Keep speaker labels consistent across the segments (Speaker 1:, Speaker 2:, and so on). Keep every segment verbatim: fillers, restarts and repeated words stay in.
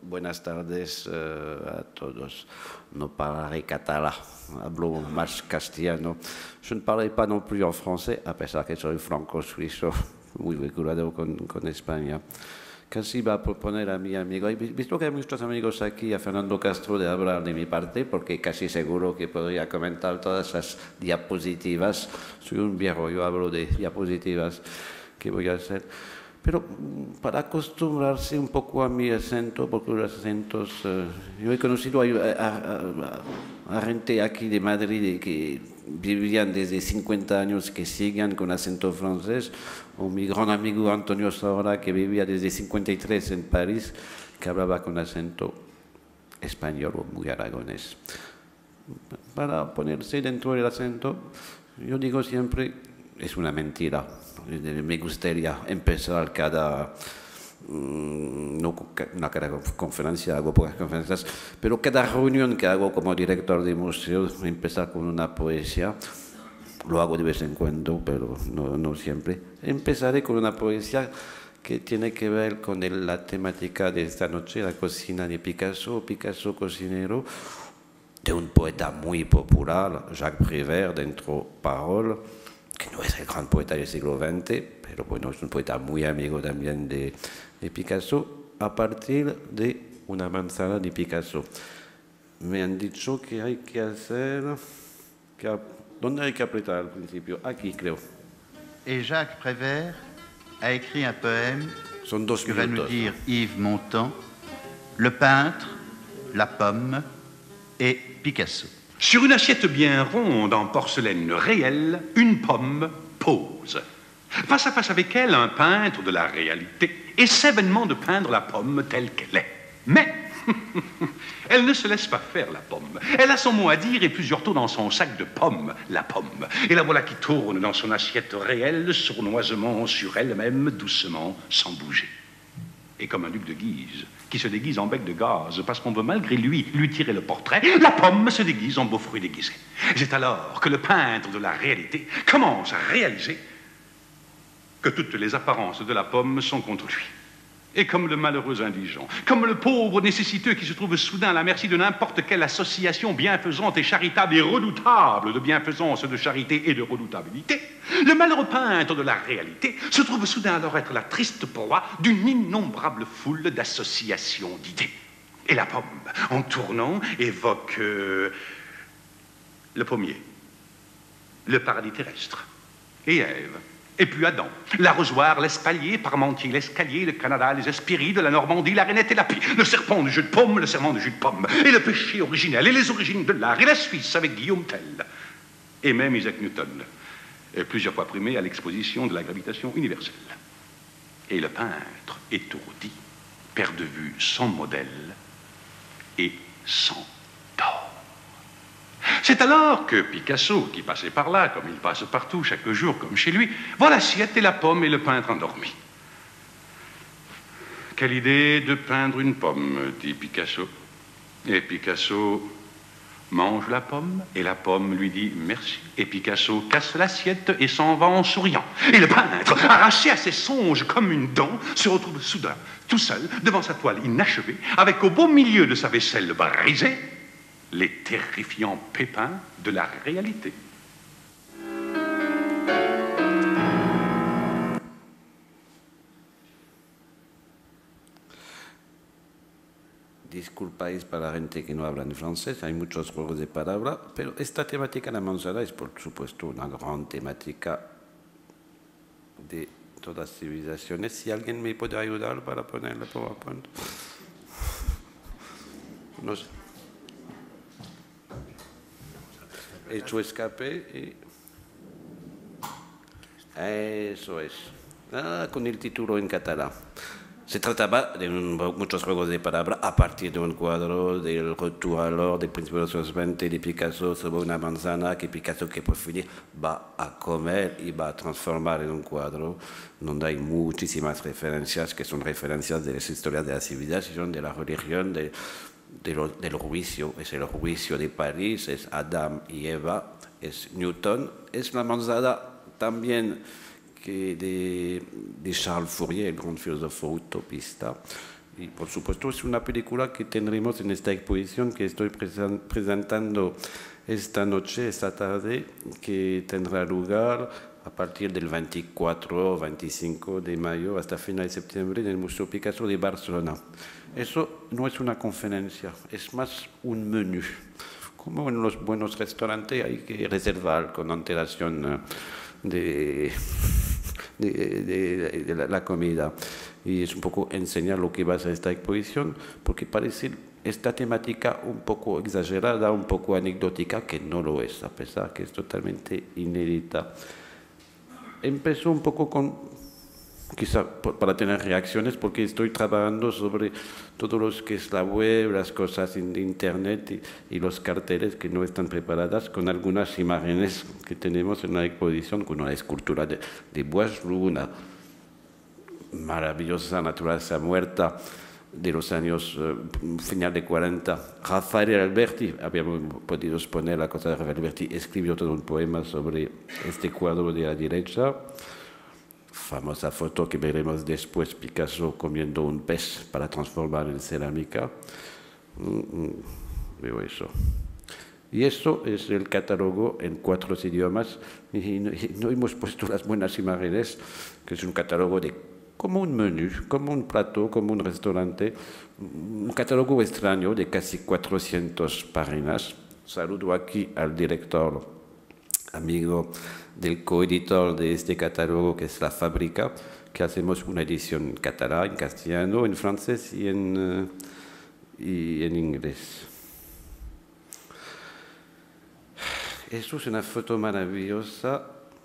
Speaker 1: buenas tardes uh, a todos. No parlaré catalán, hablo más castellano. Je ne parlerai pas non plus en français, a pesar que soy franco-suizo, muy vinculado con, con España. Casi va a proponer a mi amigo, he visto que hay muchos amigos aquí, a Fernando Castro, de hablar de mi parte, porque casi seguro que podría comentar todas las diapositivas. Soy un viejo, yo hablo de diapositivas que voy a hacer. Pero para acostumbrarse un poco a mi acento, porque los acentos... Eh, yo he conocido a, a, a, a gente aquí de Madrid que vivían desde cincuenta años que siguen con acento francés, o mi gran amigo Antonio Saura, que vivía desde cincuenta y tres en París, que hablaba con acento español o muy aragonés. Para ponerse dentro del acento, yo digo siempre, es una mentira. Me gustaría empezar cada, no, no cada conferencia, hago pocas conferencias, pero cada reunión que hago como director de museo, empezar con una poesía. Lo hago de vez en cuando, pero no, no siempre. Empezaré con una poesía que tiene que ver con el, la temática de esta noche, la cocina de Picasso, Picasso cocinero, de un poeta muy popular, Jacques Prévert, dentro Parole, que no es el gran poeta del siglo veinte, pero bueno, es un poeta muy amigo también de, de Picasso, a partir de una manzana de Picasso. Me han dicho que hay que hacer... Que, ¿dónde hay que apretar al principio? Aquí, creo.
Speaker 2: Et Jacques Prévert a écrit un poème
Speaker 1: Son dos
Speaker 2: que va
Speaker 1: minutos.
Speaker 2: nous dire Yves Montand, Le peintre, la pomme et Picasso.
Speaker 3: Sur une assiette bien ronde en porcelaine réelle, une pomme pose. Face à face avec elle, un peintre de la réalité essaie vainement de peindre la pomme telle qu'elle est. Mais elle ne se laisse pas faire, la pomme. Elle a son mot à dire et plusieurs taux dans son sac de pommes, la pomme. Et la voilà qui tourne dans son assiette réelle, sournoisement sur elle-même, doucement, sans bouger. Et comme un duc de Guise, qui se déguise en bec de gaz, parce qu'on veut malgré lui lui tirer le portrait, la pomme se déguise en beau fruit déguisé. C'est alors que le peintre de la réalité commence à réaliser que toutes les apparences de la pomme sont contre lui. Et comme le malheureux indigent, comme le pauvre nécessiteux qui se trouve soudain à la merci de n'importe quelle association bienfaisante et charitable et redoutable de bienfaisance, de charité et de redoutabilité, le malheureux peintre de la réalité se trouve soudain alors être la triste proie d'une innombrable foule d'associations d'idées. Et la pomme, en tournant, évoque euh, le pommier, le paradis terrestre, et Ève. Et puis Adam, l'arrosoir, l'espalier, Parmentier, l'escalier, le Canada, les Hespérides, la Normandie, la Rainette et la Pie, le serpent du jus de pomme, le serment du jus de pomme, et le péché originel, et les origines de l'art, et la Suisse avec Guillaume Tell, et même Isaac Newton, et plusieurs fois primé à l'exposition de la gravitation universelle. Et le peintre, étourdi, perd de vue son modèle et s'endort. C'est alors que Picasso, qui passait par là, comme il passe partout, chaque jour, comme chez lui, voit l'assiette et la pomme et le peintre endormi. Quelle idée de peindre une pomme, dit Picasso. Et Picasso mange la pomme, et la pomme lui dit merci. Et Picasso casse l'assiette et s'en va en souriant. Et le peintre, arraché à ses songes comme une dent, se retrouve soudain, tout seul, devant sa toile inachevée, avec au beau milieu de sa vaisselle brisée, les terrifiants pépins de la réalité.
Speaker 1: Disculpáis para la gente que no habla en francés, hay muchos juegos de palabras, pero esta temática de la manzana es, por supuesto, una gran temática de todas las civilizaciones. Si alguien me puede ayudar para ponerle PowerPoint. No sé. He hecho escape y... Eso es. Ah, con el título en catalán. Se trataba de un, muchos juegos de palabras a partir de un cuadro del Retour à l'Or del principio de los años veinte de Picasso sobre una manzana que Picasso, que por fin va a comer y va a transformar en un cuadro donde hay muchísimas referencias que son referencias de las historias de la civilización, de la religión, de, de lo, del juicio. Es el juicio de París, es Adam y Eva, es Newton, es la manzana también que de, de Charles Fourier, el gran filósofo utopista, Y por supuesto es una película que tendremos en esta exposición que estoy presentando esta noche, esta tarde, que tendrá lugar a partir del veinticuatro o veinticinco de mayo hasta final de septiembre en el Museo Picasso de Barcelona. Eso no es una conferencia, es más un menú. Como en los buenos restaurantes hay que reservar con antelación de, de, de, de la, la comida. Y es un poco enseñar lo que va a ser esta exposición, porque parece esta temática un poco exagerada, un poco anecdótica, que no lo es, a pesar que es totalmente inédita. Empezó un poco con, quizá para tener reacciones, porque estoy trabajando sobre todo lo que es la web, las cosas de internet y, y los carteles que no están preparadas, con algunas imágenes que tenemos en la exposición, con una escultura de, de Boislou, una maravillosa naturaleza muerta de los años eh, final de cuarenta. Rafael Alberti, habíamos podido exponer la cosa de Rafael Alberti, escribió todo un poema sobre este cuadro de la derecha, famosa foto que veremos después, Picasso comiendo un pez para transformar en cerámica. Mm, mm, veo eso. Y eso es el catálogo en cuatro idiomas, y no, y no hemos puesto las buenas imágenes, que es un catálogo de como un menú, como un plato, como un restaurante, un catálogo extraño de casi cuatrocientas páginas. Saludo aquí al director, amigo del coeditor de este catálogo, que es La Fábrica, que hacemos una edición en catalán, en castellano, en francés y en, uh, y en inglés. Eso es una foto maravillosa.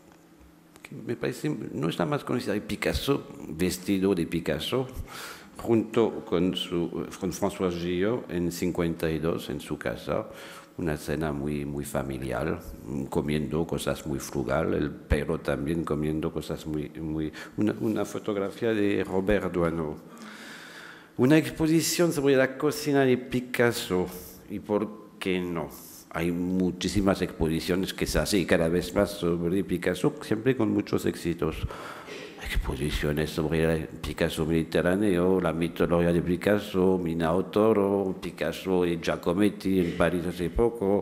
Speaker 1: Me parece, no es la más conocida de Picasso, vestido de Picasso, junto con, su, con François Gillot en cincuenta y dos en su casa, una escena muy, muy familiar, comiendo cosas muy frugal, el perro también comiendo cosas muy... muy una, una fotografía de Robert Doisneau. Una exposición sobre la cocina de Picasso, y por qué no. Hay muchísimas exposiciones que se hacen cada vez más sobre Picasso, siempre con muchos éxitos. Exposiciones sobre Picasso mediterráneo, la mitología de Picasso, Minotauro, Picasso y Giacometti en París hace poco,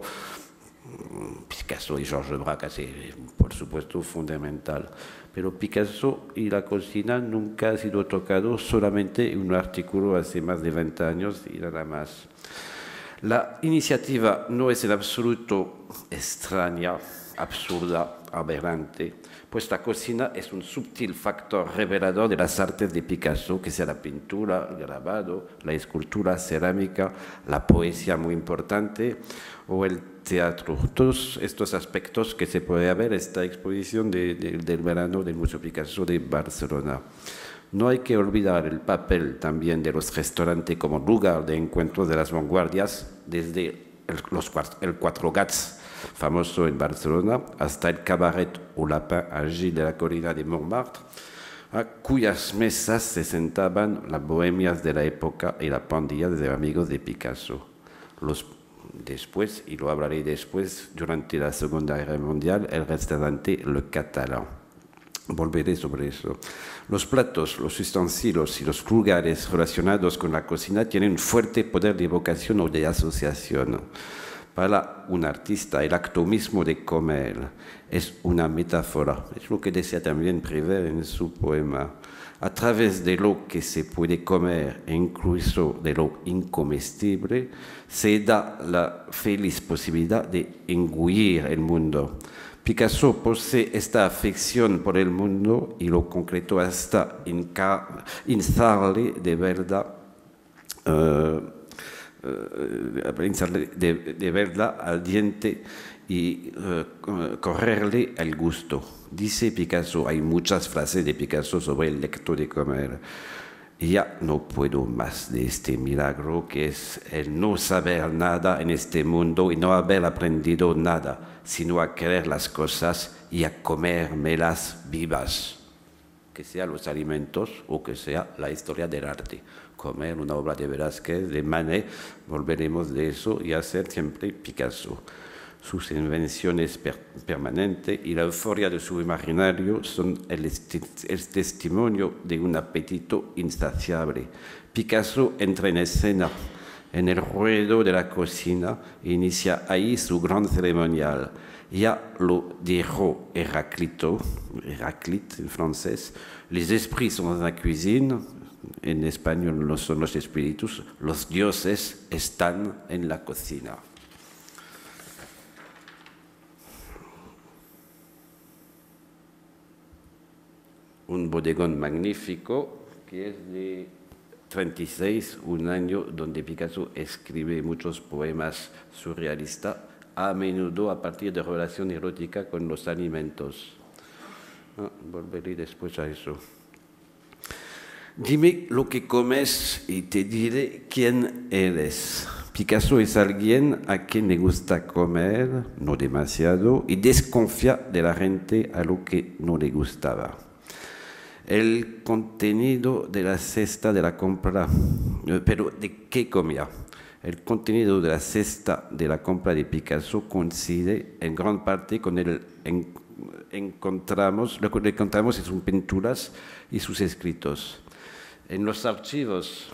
Speaker 1: Picasso y Georges Braque, por supuesto, fundamental. Pero Picasso y la cocina nunca ha sido tocado, solamente en un artículo hace más de veinte años y nada más. La iniciativa no es en absoluto extraña, absurda, aberrante, pues la cocina es un sutil factor revelador de las artes de Picasso, que sea la pintura, el grabado, la escultura, cerámica, la poesía muy importante o el teatro. Todos estos aspectos que se puede ver en esta exposición de, de, del verano del Museo Picasso de Barcelona. No hay que olvidar el papel también de los restaurantes como lugar de encuentro de las vanguardias, desde el, los, el Cuatro Gats, famoso en Barcelona, hasta el Cabaret o Lapin allí de la colina de Montmartre, a cuyas mesas se sentaban las bohemias de la época y la pandilla de amigos de Picasso. Los, después, y lo hablaré después, durante la Segunda Guerra Mundial, el restaurante Le Catalan. Volveré sobre eso. Los platos, los utensilios y los lugares relacionados con la cocina tienen un fuerte poder de evocación o de asociación. Para un artista, el acto mismo de comer es una metáfora. Es lo que decía también Prévert en su poema. A través de lo que se puede comer e incluso de lo incomestible, se da la feliz posibilidad de engullir el mundo. Picasso posee esta afección por el mundo y lo concretó hasta instarle de verdad, uh, uh, de, de verdad al diente y uh, correrle el gusto. Dice Picasso, hay muchas frases de Picasso sobre el acto de comer. Ya no puedo más de este milagro que es el no saber nada en este mundo y no haber aprendido nada, sino a querer las cosas y a comérmelas vivas, que sean los alimentos o que sea la historia del arte. Comer una obra de Velázquez, de Manet, volveremos de eso y hacer siempre Picasso. Sus invenciones per permanentes y la euforia de su imaginario son el, el testimonio de un apetito insaciable. Picasso entra en escena en el ruedo de la cocina e inicia ahí su gran ceremonial. Ya lo dijo Heráclito, Héraclite en francés, les esprits sont dans la cuisine, en español no son los espíritus, los dioses están en la cocina. Un bodegón magnífico que es de treinta y seis, un año donde Picasso escribe muchos poemas surrealistas, a menudo a partir de relación erótica con los alimentos. Ah, volveré después a eso. Dime lo que comes y te diré quién eres. Picasso es alguien a quien le gusta comer, no demasiado, y desconfía de la gente a lo que no le gustaba. El contenido de la cesta de la compra, pero ¿de qué comía? El contenido de la cesta de la compra de Picasso coincide en gran parte con el en, encontramos, lo que encontramos en sus pinturas y sus escritos. En los archivos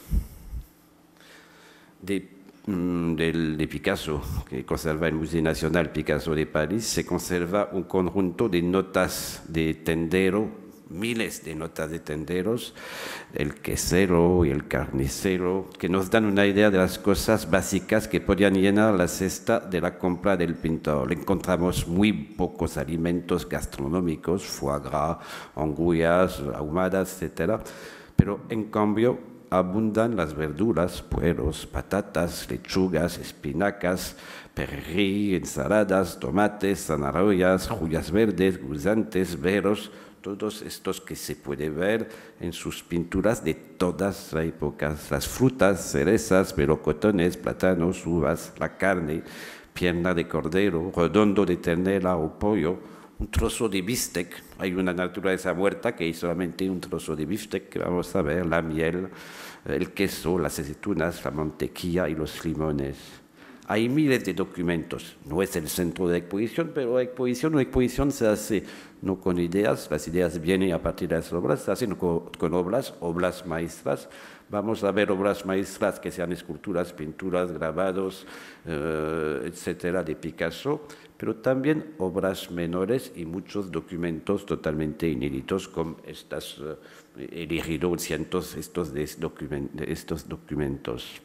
Speaker 1: de, de, de Picasso, que conserva el Museo Nacional Picasso de París, se conserva un conjunto de notas de tendero, miles de notas de tenderos, el quesero y el carnicero, que nos dan una idea de las cosas básicas que podían llenar la cesta de la compra del pintor. Encontramos muy pocos alimentos gastronómicos, foie gras, angullas, ahumadas, etcétera, pero en cambio abundan las verduras, pueros, patatas, lechugas, espinacas, perejil, ensaladas, tomates, zanahorias, judías verdes, guisantes, veros, todos estos que se puede ver en sus pinturas de todas las épocas. Las frutas, cerezas, melocotones, plátanos, uvas, la carne, pierna de cordero, redondo de ternera o pollo, un trozo de bistec. Hay una naturaleza muerta que hay solamente un trozo de bistec que vamos a ver, la miel, el queso, las aceitunas, la mantequilla y los limones. Hay miles de documentos. No es el centro de la exposición, pero la exposición, una exposición se hace no con ideas, las ideas vienen a partir de las obras, se hacen con, con obras, obras maestras. Vamos a ver obras maestras que sean esculturas, pinturas, grabados, eh, etcétera, de Picasso, pero también obras menores y muchos documentos totalmente inéditos, como estas, eh, he elegido cientos estos, de document, de estos documentos.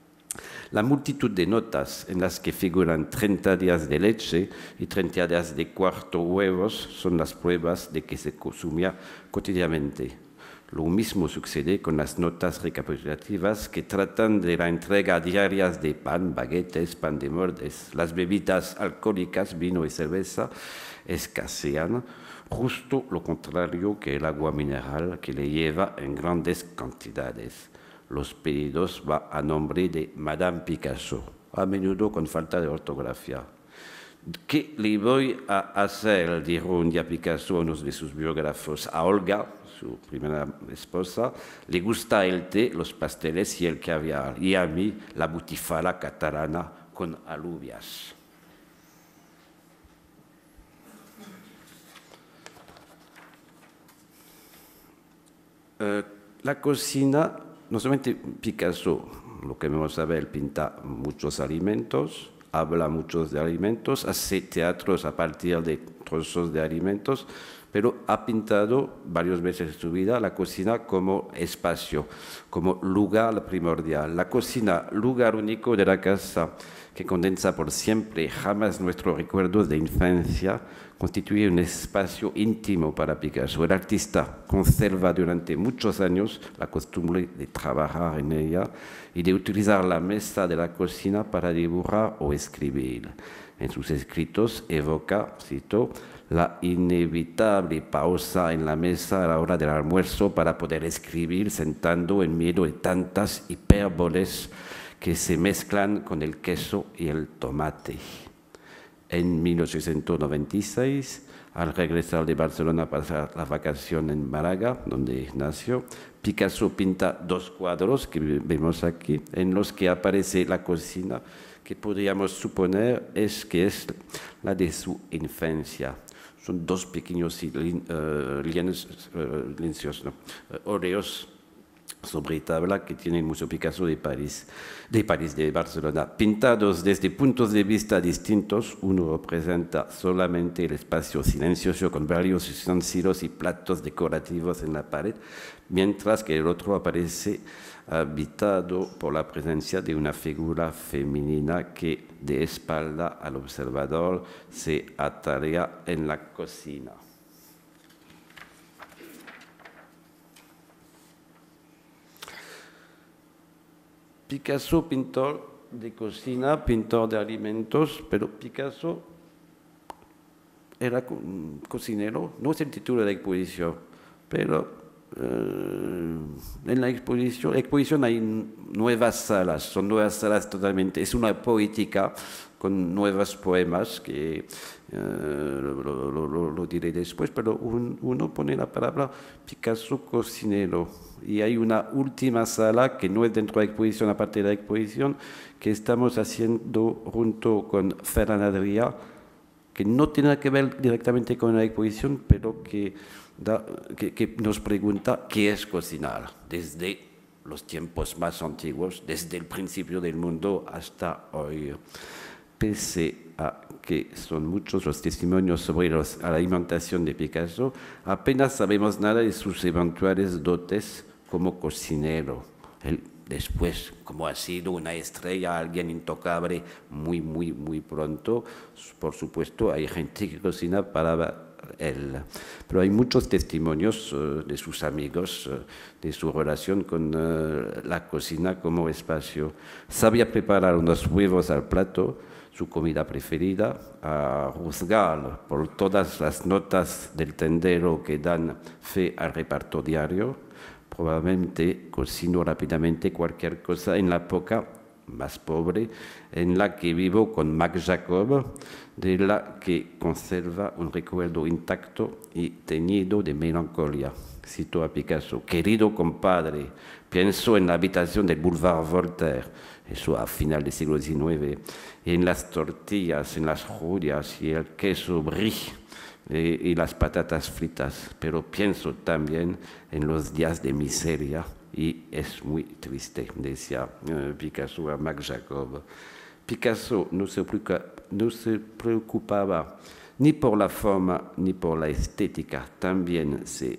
Speaker 1: La multitud de notas en las que figuran treinta días de leche y treinta días de cuarto huevos son las pruebas de que se consumía cotidianamente. Lo mismo sucede con las notas recapitulativas que tratan de la entrega diaria de pan, baguetes, pan de moldes. Las bebidas alcohólicas, vino y cerveza, escasean, justo lo contrario que el agua mineral que le lleva en grandes cantidades. Los pedidos van a nombre de Madame Picasso, a menudo con falta de ortografía. ¿Qué le voy a hacer?, dijo un día Picasso a uno de sus biógrafos. A Olga, su primera esposa, le gusta el té, los pasteles y el caviar, y a mí la butifala catalana con alubias. Uh, la cocina. No solamente Picasso, lo que vamos a ver, pinta muchos alimentos, habla muchos de alimentos, hace teatros a partir de trozos de alimentos, pero ha pintado varias veces en su vida la cocina como espacio, como lugar primordial. La cocina, lugar único de la casa, que condensa por siempre jamás nuestros recuerdos de infancia, constituye un espacio íntimo para Picasso. El artista conserva durante muchos años la costumbre de trabajar en ella y de utilizar la mesa de la cocina para dibujar o escribir. En sus escritos evoca, cito, la inevitable pausa en la mesa a la hora del almuerzo para poder escribir sentando en medio de tantas hipérboles que se mezclan con el queso y el tomate. En mil ochocientos noventa y seis, al regresar de Barcelona a pasar la vacación en Málaga, donde nació, Picasso pinta dos cuadros que vemos aquí, en los que aparece la cocina, que podríamos suponer es que es la de su infancia. Son dos pequeños uh, lienzos, uh, no, uh, óleos sobre tabla que tiene el Museo Picasso de París, de París, de Barcelona, pintados desde puntos de vista distintos. Uno representa solamente el espacio silencioso con varios utensilios y platos decorativos en la pared, mientras que el otro aparece habitado por la presencia de una figura femenina que, de espalda al observador, se atarea en la cocina. Picasso, pintor de cocina, pintor de alimentos, pero Picasso era co cocinero, no es el título de la exposición, pero eh, en la exposición, la exposición hay nuevas salas, son nuevas salas totalmente, es una poética con nuevos poemas que eh, lo, lo, lo, lo diré después, pero un, uno pone la palabra Picasso cocinero. Y hay una última sala que no es dentro de la exposición, aparte de la exposición, que estamos haciendo junto con Ferran Adrià, que no tiene nada que ver directamente con la exposición, pero que, da, que, que nos pregunta qué es cocinar, desde los tiempos más antiguos, desde el principio del mundo hasta hoy. Pese a que son muchos los testimonios sobre los, la alimentación de Picasso, apenas sabemos nada de sus eventuales dotes como cocinero. Él después, como ha sido una estrella, alguien intocable muy, muy, muy pronto, por supuesto, hay gente que cocina para él. Pero hay muchos testimonios uh, de sus amigos, uh, de su relación con uh, la cocina como espacio. Sabía preparar unos huevos al plato, su comida preferida, a juzgar por todas las notas del tendero que dan fe al reparto diario. Probablemente cocinó rápidamente cualquier cosa en la época más pobre en la que vivo con Max Jacob, de la que conserva un recuerdo intacto y teñido de melancolía. Cito a Picasso: querido compadre, pienso en la habitación del Boulevard Voltaire, eso a final del siglo diecinueve, en las tortillas, en las judías y el queso brie eh, y las patatas fritas, pero pienso también en los días de miseria y es muy triste, decía eh, Picasso a Max Jacob. Picasso no se, no se preocupaba ni por la forma ni por la estética. También se,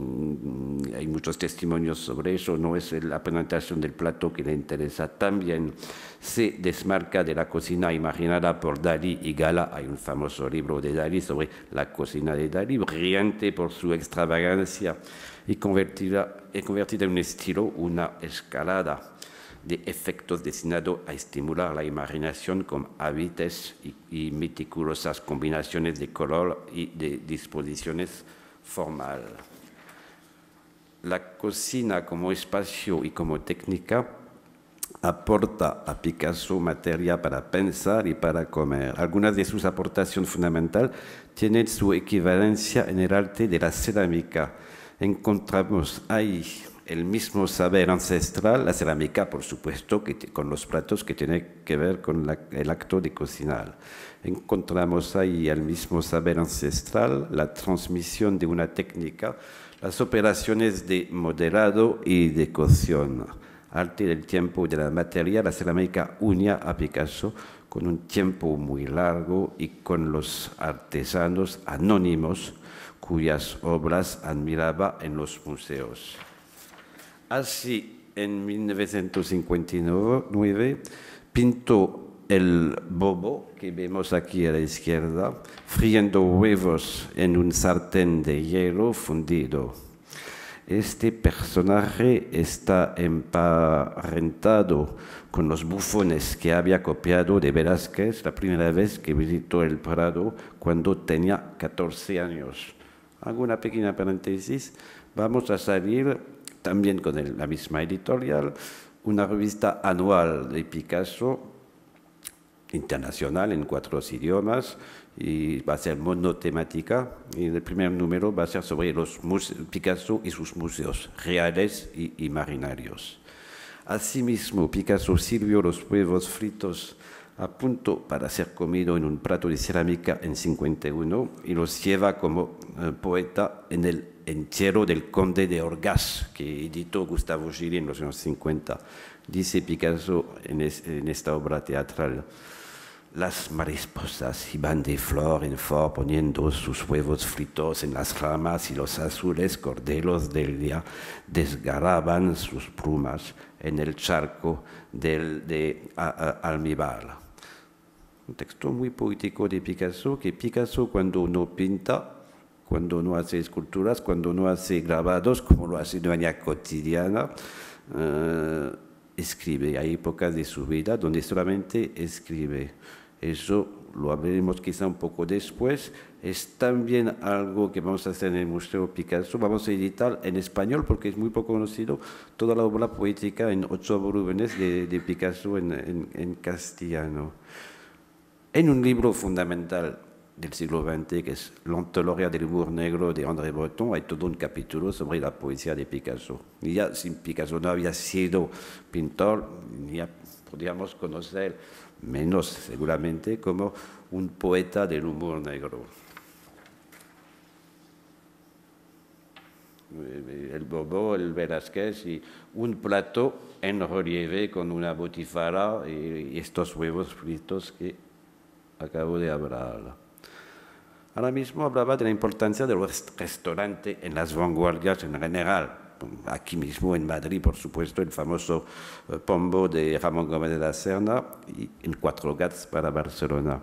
Speaker 1: mmm, hay muchos testimonios sobre eso, no es la presentación del plato que le interesa. También se desmarca de la cocina imaginada por Dalí y Gala. Hay un famoso libro de Dalí sobre la cocina de Dalí, brillante por su extravagancia y convertida, y convertida en un estilo, una escalada de efectos destinados a estimular la imaginación con hábiles y, y meticulosas combinaciones de color y de disposiciones formales. La cocina como espacio y como técnica aporta a Picasso materia para pensar y para comer. Algunas de sus aportaciones fundamentales tienen su equivalencia en el arte de la cerámica. Encontramos ahí el mismo saber ancestral, la cerámica, por supuesto, que con los platos que tiene que ver con la, el acto de cocinar. Encontramos ahí el mismo saber ancestral, la transmisión de una técnica, las operaciones de modelado y de cocción. Arte del tiempo y de la materia, la cerámica unía a Picasso con un tiempo muy largo y con los artesanos anónimos cuyas obras admiraba en los museos. Así, en mil novecientos cincuenta y nueve, pintó el bobo, que vemos aquí a la izquierda, friendo huevos en un sartén de hielo fundido. Este personaje está emparentado con los bufones que había copiado de Velázquez la primera vez que visitó el Prado cuando tenía catorce años. Hago una pequeña paréntesis. Vamos a salir también con el, la misma editorial, una revista anual de Picasso, internacional en cuatro idiomas, y va a ser monotemática, y el primer número va a ser sobre los Picasso y sus museos, reales y imaginarios. Asimismo, Picasso sirvió los huevos fritos a punto para ser comido en un plato de cerámica en cincuenta y uno y los lleva como eh, poeta en el Entierro del Conde de Orgaz, que editó Gustavo Gili en los años cincuenta. Dice Picasso en, es, en esta obra teatral: las mariposas iban de flor en flor poniendo sus huevos fritos en las ramas y los azules cordelos del día desgarraban sus plumas en el charco del, de a, a, almíbar. Un texto muy poético de Picasso, que Picasso cuando no pinta, cuando no hace esculturas, cuando no hace grabados, como lo hace de manera cotidiana, uh, escribe. Hay épocas de su vida donde solamente escribe. Eso lo hablaremos quizá un poco después. Es también algo que vamos a hacer en el Museo Picasso. Vamos a editar en español, porque es muy poco conocido, toda la obra poética en ocho volúmenes de, de Picasso en, en, en castellano. En un libro fundamental del siglo veinte, que es l'Antologia del humor negro de André Breton, hay todo un capítulo sobre la poesía de Picasso. Y ya si Picasso no había sido pintor, ya podríamos conocer menos seguramente como un poeta del humor negro. El Bobo, el Velázquez y un plato en relieve con una botifara y estos huevos fritos que acabo de hablar. Ahora mismo hablaba de la importancia de los restaurantes en las vanguardias en general. Aquí mismo en Madrid, por supuesto, el famoso Pombo de Ramón Gómez de la Serna y en Cuatro Gats para Barcelona.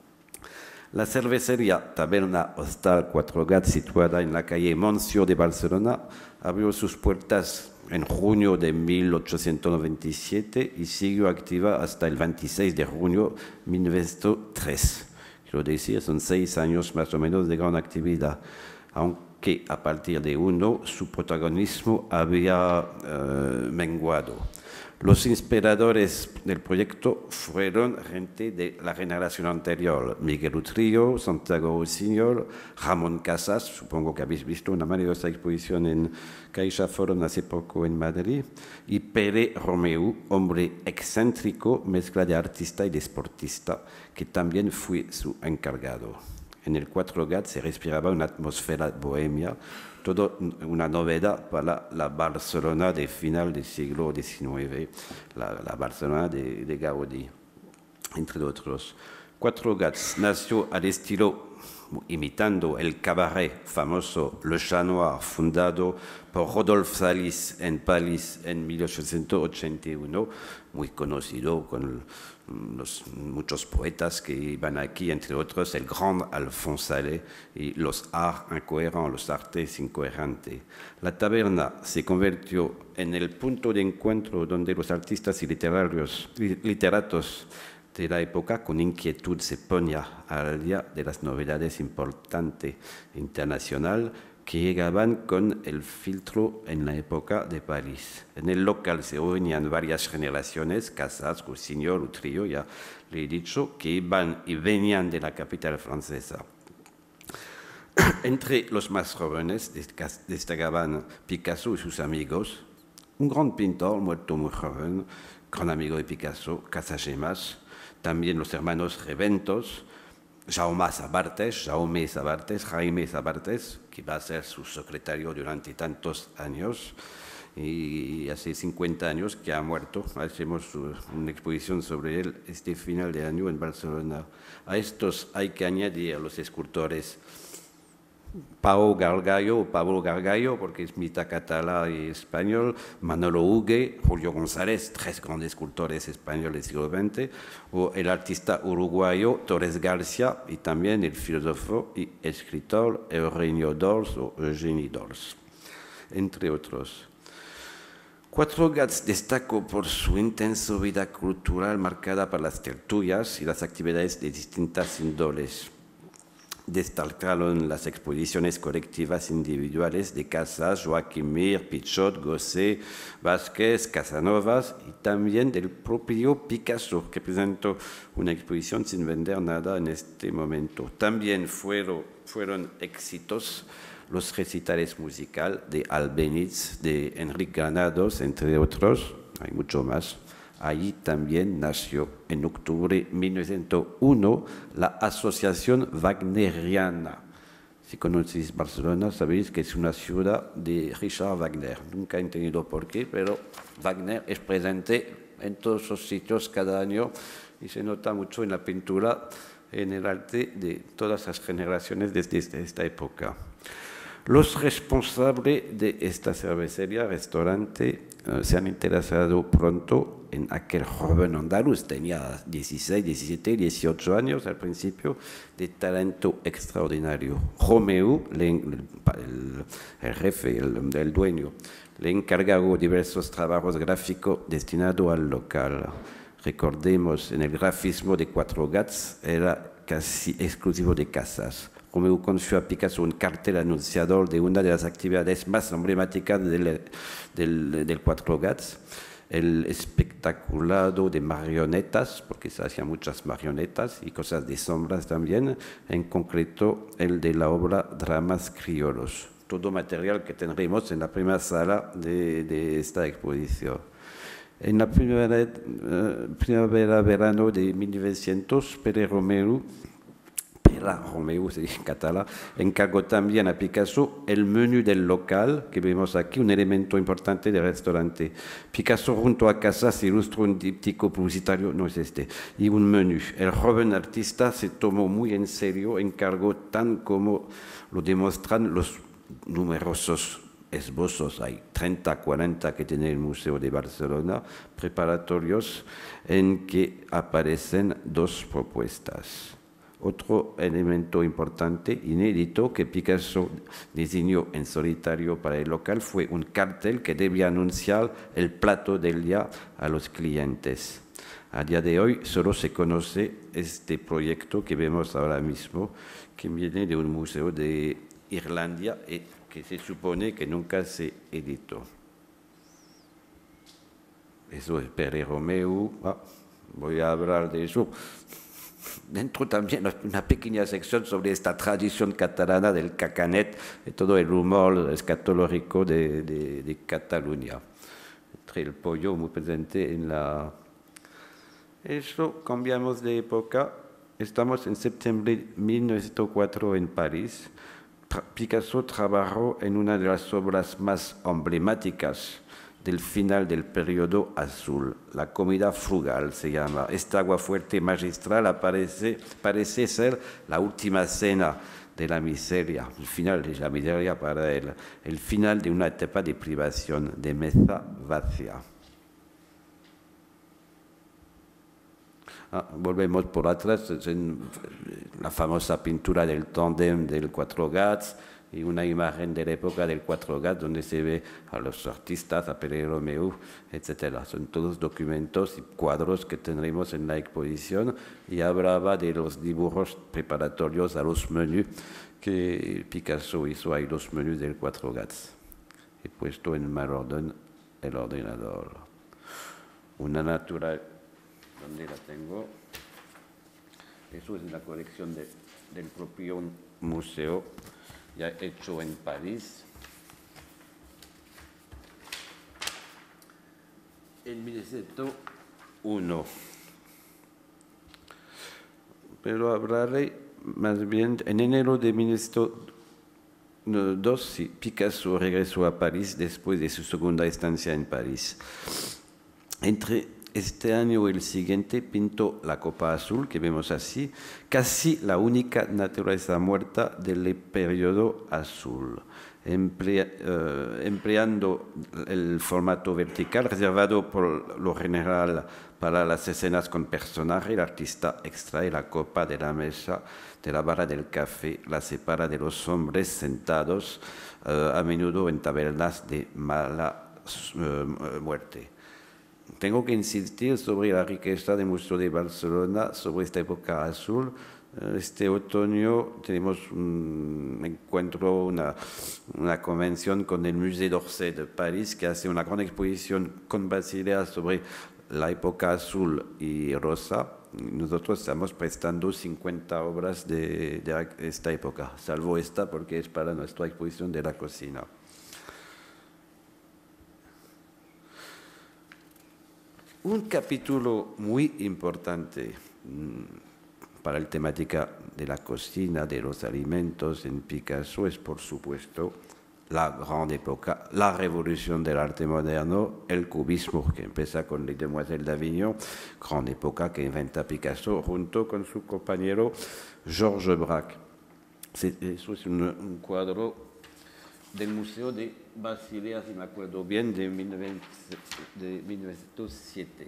Speaker 1: La cervecería Taberna Hostal Cuatro Gats, situada en la calle Moncio de Barcelona, abrió sus puertas en junio de mil ochocientos noventa y siete y siguió activa hasta el veintiséis de junio de mil novecientos tres. Quiero decir, son seis años más o menos de gran actividad, aunque a partir de uno su protagonismo había uh, menguado. Los inspiradores del proyecto fueron gente de la generación anterior: Miguel Utrillo, Santiago Rusiñol, Ramón Casas, supongo que habéis visto una maravillosa exposición en Caixa Forum hace poco en Madrid, y Pere Romeu, hombre excéntrico, mezcla de artista y de deportista, que también fue su encargado. En el Cuatro Gats se respiraba una atmósfera bohemia, todo una novedad para la Barcelona de final del siglo diecinueve, la, la Barcelona de, de Gaudí, entre otros. Cuatro Gats nació al estilo, imitando el cabaret famoso Le Chat Noir, fundado por Rodolphe Salis en París en mil ochocientos ochenta y uno, muy conocido con los, muchos poetas que iban aquí, entre otros el gran Alphonse Allais y los arts incohérents, los artes incoherentes. La taberna se convirtió en el punto de encuentro donde los artistas y literarios, literatos de la época con inquietud se ponía al día de las novedades importantes internacionales que llegaban con el filtro en la época de París. En el local se reunían varias generaciones: Casas, Rusiñol, Utrillo, ya le he dicho, que iban y venían de la capital francesa. Entre los más jóvenes destacaban Picasso y sus amigos, un gran pintor muerto muy joven, gran amigo de Picasso, Casagemas, también los hermanos Reventos, Jaume Sabartes, Jaume Sabartes, Jaime Sabartes, que va a ser su secretario durante tantos años, y hace cincuenta años que ha muerto. Hacemos una exposición sobre él este final de año en Barcelona. A estos hay que añadir los escultores Pau Gargallo, Pablo Gargallo, porque es mitad catalán y español, Manolo Hugue, Julio González, tres grandes escultores españoles del siglo veinte, o el artista uruguayo Torres García, y también el filósofo y escritor Eugenio Dors o Eugeni Dors, entre otros. Cuatro Gats destacó por su intensa vida cultural marcada por las tertulias y las actividades de distintas índoles. Destacaron las exposiciones colectivas individuales de Casas, Joaquim Mir, Pichot, Gosset, Vázquez, Casanovas, y también del propio Picasso, que presentó una exposición sin vender nada en este momento. También fueron, fueron éxitos los recitales musicales de Albéniz, de Enrique Granados, entre otros. Hay mucho más. Allí también nació en octubre de mil novecientos uno la Asociación Wagneriana. Si conocéis Barcelona, sabéis que es una ciudad de Richard Wagner. Nunca he entendido por qué, pero Wagner es presente en todos los sitios cada año y se nota mucho en la pintura, en el arte de todas las generaciones desde esta época. Los responsables de esta cervecería, restaurante, uh, se han interesado pronto en aquel joven andaluz, tenía dieciséis, diecisiete, dieciocho años al principio, de talento extraordinario. Romeu, el, el, el jefe, el, el dueño, le encargó diversos trabajos gráficos destinados al local. Recordemos, en el grafismo de Cuatro Gats era casi exclusivo de casas. Romeu conoció a Picasso un cartel anunciador de una de las actividades más emblemáticas del, del, del Cuatro Gats, el espectaculado de marionetas, porque se hacían muchas marionetas y cosas de sombras también, en concreto el de la obra Dramas Criollos, todo material que tendremos en la primera sala de, de esta exposición. En la primera, uh, primavera-verano de mil novecientos, Pere Romeu Romeu, en catalán, encargó también a Picasso el menú del local, que vemos aquí, un elemento importante del restaurante. Picasso junto a casa se ilustró un díptico publicitario, no es este, y un menú. El joven artista se tomó muy en serio, encargó tan como lo demuestran los numerosos esbozos, hay treinta, cuarenta que tiene el Museo de Barcelona, preparatorios en que aparecen dos propuestas. Otro elemento importante, inédito, que Picasso diseñó en solitario para el local fue un cartel que debía anunciar el plato del día a los clientes. A día de hoy solo se conoce este proyecto que vemos ahora mismo, que viene de un museo de Irlanda y que se supone que nunca se editó. Eso es Pere Romeu. Ah, voy a hablar de eso. Dentro también una pequeña sección sobre esta tradición catalana del cacanet y todo el humor escatológico de, de, de Cataluña. Entre el pollo muy presente en la... Eso, cambiamos de época. Estamos en septiembre de mil novecientos cuatro en París. Picasso trabajó en una de las obras más emblemáticas del final del periodo azul. La comida frugal se llama. Esta aguafuerte magistral aparece, parece ser la última cena de la miseria, el final de la miseria para él, el final de una etapa de privación, de mesa vacía. Ah, volvemos por atrás, en la famosa pintura del tándem del Cuatro Gats, y una imagen de la época del Cuatro Gats donde se ve a los artistas, a Pere Romeu, etcétera. Son todos documentos y cuadros que tendremos en la exposición y hablaba de los dibujos preparatorios a los menús que Picasso hizo. Hay los menús del Cuatro Gats. He puesto en mal orden el ordenador. Una natural, ¿dónde la tengo? Eso es la colección de, del propio museo, ya hecho en París. En mil novecientos uno. Pero hablaré más bien en enero de mil novecientos dos, sí, Picasso regresó a París después de su segunda estancia en París. Entre este año y el siguiente pintó la Copa Azul, que vemos así, casi la única naturaleza muerta del periodo azul, emplea, eh, empleando el formato vertical reservado por lo general para las escenas con personaje. El artista extrae la copa de la mesa, de la barra del café, la separa de los hombres sentados, eh, a menudo en tabernas de mala eh, muerte. Tengo que insistir sobre la riqueza del Museo de Barcelona, sobre esta época azul. Este otoño tenemos un encuentro, una, una convención con el Musée d'Orsay de París, que hace una gran exposición con Basilea sobre la época azul y rosa. Nosotros estamos prestando cincuenta obras de, de esta época, salvo esta porque es para nuestra exposición de la cocina. Un capítulo muy importante para la temática de la cocina, de los alimentos en Picasso es, por supuesto, la gran época, la revolución del arte moderno, el cubismo, que empieza con Les Demoiselles d'Avignon, gran época que inventa Picasso junto con su compañero Georges Braque. Eso es un, un cuadro del Museo de Basilea, si me acuerdo bien, de, mil novecientos siete.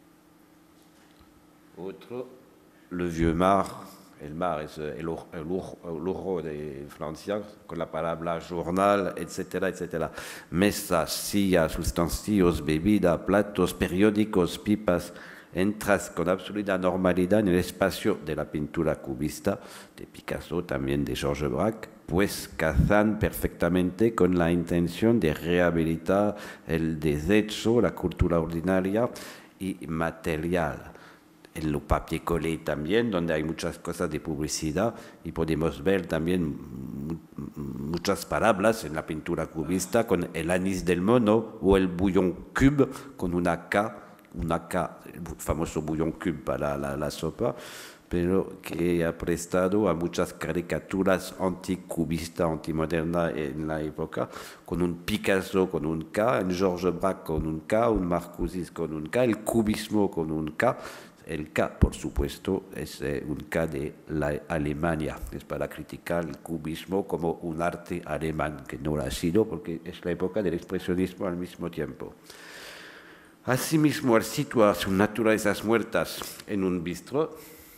Speaker 1: Otro, Le Vieux Mar. El mar es el, el, el oro de Francia, con la palabra journal, etcétera, etcétera. Mesas, sillas, utensilios, bebidas, platos, periódicos, pipas. Entras con absoluta normalidad en el espacio de la pintura cubista de Picasso, también de Georges Braque, pues cazan perfectamente con la intención de rehabilitar el desecho, la cultura ordinaria y material. En lo papier collé también, donde hay muchas cosas de publicidad y podemos ver también muchas palabras en la pintura cubista con el anís del mono o el bouillon cube con una K, una K, el famoso bouillon cube para la, la sopa, pero que ha prestado a muchas caricaturas anticubistas, antimodernas en la época, con un Picasso con un K, un Georges Braque con un K, un Marcuse con un K, el cubismo con un K. El K, por supuesto, es eh, un K de la Alemania. Es para criticar el cubismo como un arte alemán, que no lo ha sido porque es la época del expresionismo al mismo tiempo. Asimismo, al situar sus naturalezas muertas en un bistro,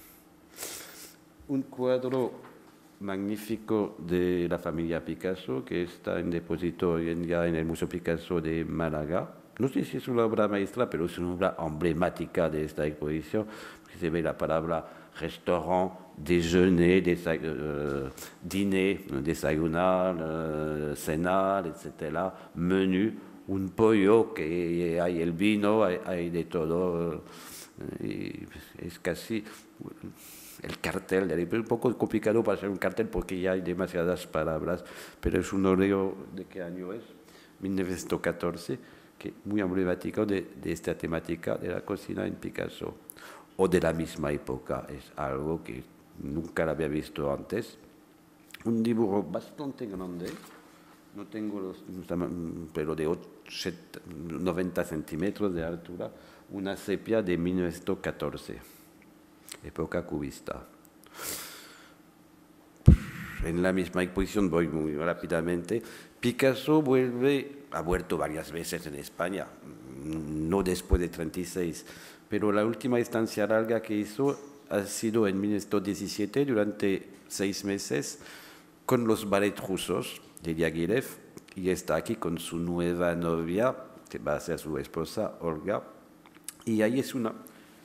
Speaker 1: un cuadro magnífico de la familia Picasso, que está en depósito hoy en día en el Museo Picasso de Málaga. No sé si es una obra maestra, pero es una obra emblemática de esta exposición, porque se ve la palabra restaurant, déjeuner, desa uh, dîner, desayunar, uh, cenar, etcétera, menú, un pollo, que hay el vino, hay, hay de todo, uh, y es casi el cartel, es un poco complicado para hacer un cartel porque ya hay demasiadas palabras, pero es un óleo, ¿de qué año es? mil novecientos catorce. Que muy emblemático de, de esta temática de la cocina en Picasso, o de la misma época, es algo que nunca lo había visto antes. Un dibujo bastante grande, no tengo los, pero de ochenta, noventa centímetros de altura, una sepia de mil novecientos catorce, época cubista. En la misma exposición, voy muy rápidamente, Picasso vuelve, ha vuelto varias veces en España, no después de treinta y seis, pero la última estancia larga que hizo ha sido en mil novecientos diecisiete, durante seis meses, con los ballet rusos de Diaghilev, y está aquí con su nueva novia, que va a ser su esposa, Olga, y ahí es una...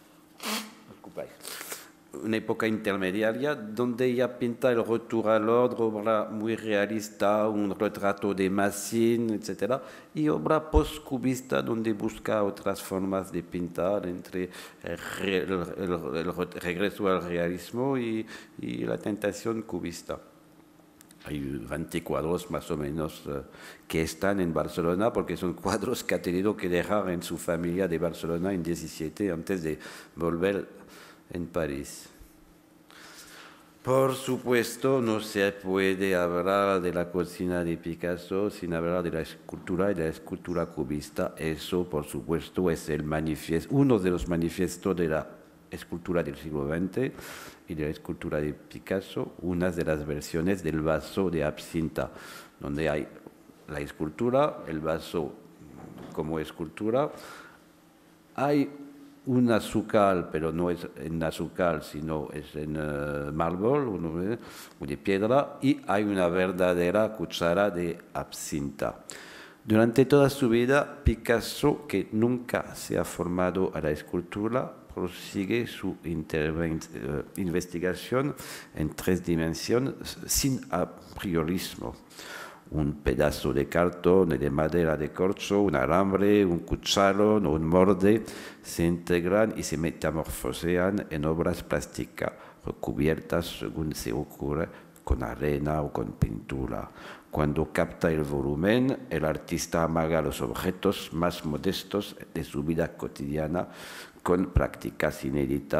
Speaker 1: una época intermediaria donde ella pinta el retour à l'ordre, obra muy realista, un retrato de Massine, etcétera, y obra post-cubista donde busca otras formas de pintar entre el, el, el, el regreso al realismo y, y la tentación cubista. Hay veinte cuadros más o menos uh, que están en Barcelona porque son cuadros que ha tenido que dejar en su familia de Barcelona en diecisiete antes de volver en París. Por supuesto, no se puede hablar de la cocina de Picasso sin hablar de la escultura y de la escultura cubista. Eso, por supuesto, es el manifiesto, uno de los manifiestos de la escultura del siglo veinte y de la escultura de Picasso, una de las versiones del vaso de absintha, donde hay la escultura, el vaso como escultura, hay un azúcar, pero no es en azúcar, sino es en uh, mármol o de piedra, y hay una verdadera cuchara de absintha. Durante toda su vida, Picasso, que nunca se ha formado a la escultura, prosigue su uh, investigación en tres dimensiones sin apriorismo. Un pedazo de cartón, de madera de corcho, un alambre, un cucharón o un morde se integran y se metamorfosean en obras plásticas recubiertas, según se ocurre, con arena o con pintura. Cuando capta el volumen, el artista amaga los objetos más modestos de su vida cotidiana con prácticas inéditas,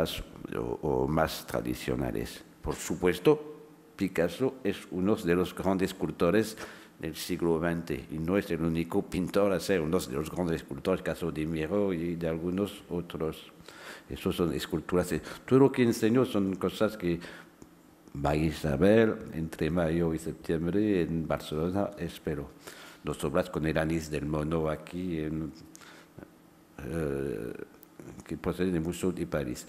Speaker 1: o, o más tradicionales. Por supuesto, Picasso es uno de los grandes escultores del siglo veinte y no es el único pintor a ser uno de los grandes escultores, caso de Miro y de algunos otros. Esos son esculturas. Todo lo que enseño son cosas que vais a ver entre mayo y septiembre en Barcelona, espero. Dos obras con el anís del mono aquí, en, eh, que proceden de Museo de París.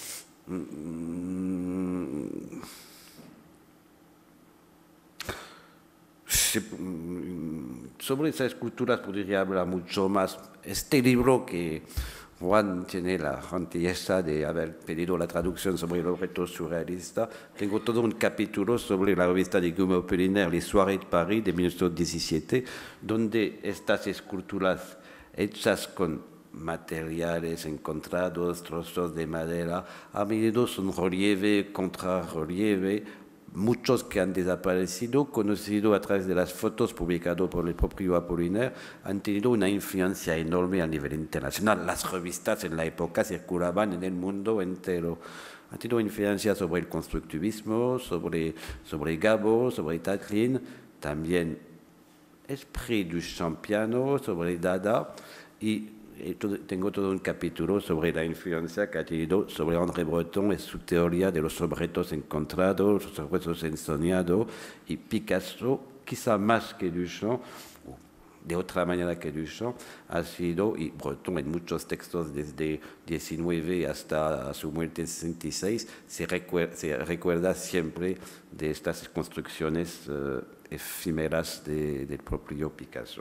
Speaker 1: Sobre esas esculturas podría hablar mucho más. Este libro que Juan tiene la gentileza de haber pedido la traducción sobre el objeto surrealista. Tengo todo un capítulo sobre la revista de Guillaume Apollinaire, Les Soirées de Paris, de mil novecientos diecisiete, donde estas esculturas hechas con materiales encontrados, trozos de madera, a menudo son relieve contra relieve, muchos que han desaparecido, conocido a través de las fotos publicadas por el propio Apollinaire, han tenido una influencia enorme a nivel internacional. Las revistas en la época circulaban en el mundo entero. Han tenido influencia sobre el constructivismo, sobre, sobre Gabo, sobre Tatlin, también Esprit du Champiano, sobre Dada, y tengo todo un capítulo sobre la influencia que ha tenido sobre André Breton y su teoría de los objetos encontrados, los objetos ensoñados, y Picasso, quizá más que Duchamp, de otra manera que Duchamp, ha sido, y Breton en muchos textos desde diecinueve hasta su muerte en sesenta y seis, se recuerda, se recuerda siempre de estas construcciones uh, efímeras de, del propio Picasso.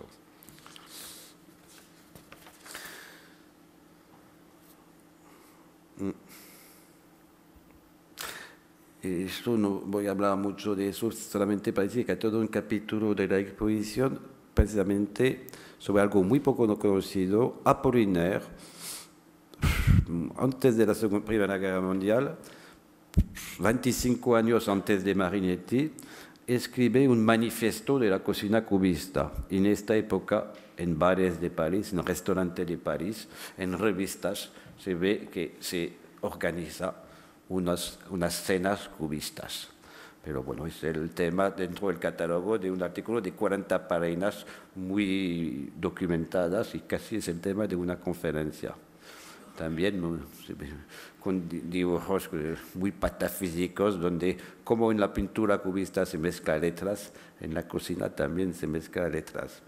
Speaker 1: Esto no voy a hablar mucho de eso, solamente parece que hay todo un capítulo de la exposición precisamente sobre algo muy poco conocido. Apollinaire, antes de la Segunda, Primera Guerra Mundial, veinticinco años antes de Marinetti, escribe un manifiesto de la cocina cubista. En esta época, en bares de París, en restaurantes de París, en revistas, se ve que se organiza unas, unas cenas cubistas. Pero bueno, es el tema dentro del catálogo de un artículo de cuarenta páginas muy documentadas y casi es el tema de una conferencia. También con dibujos muy patafísicos, donde como en la pintura cubista se mezclan letras, en la cocina también se mezclan letras.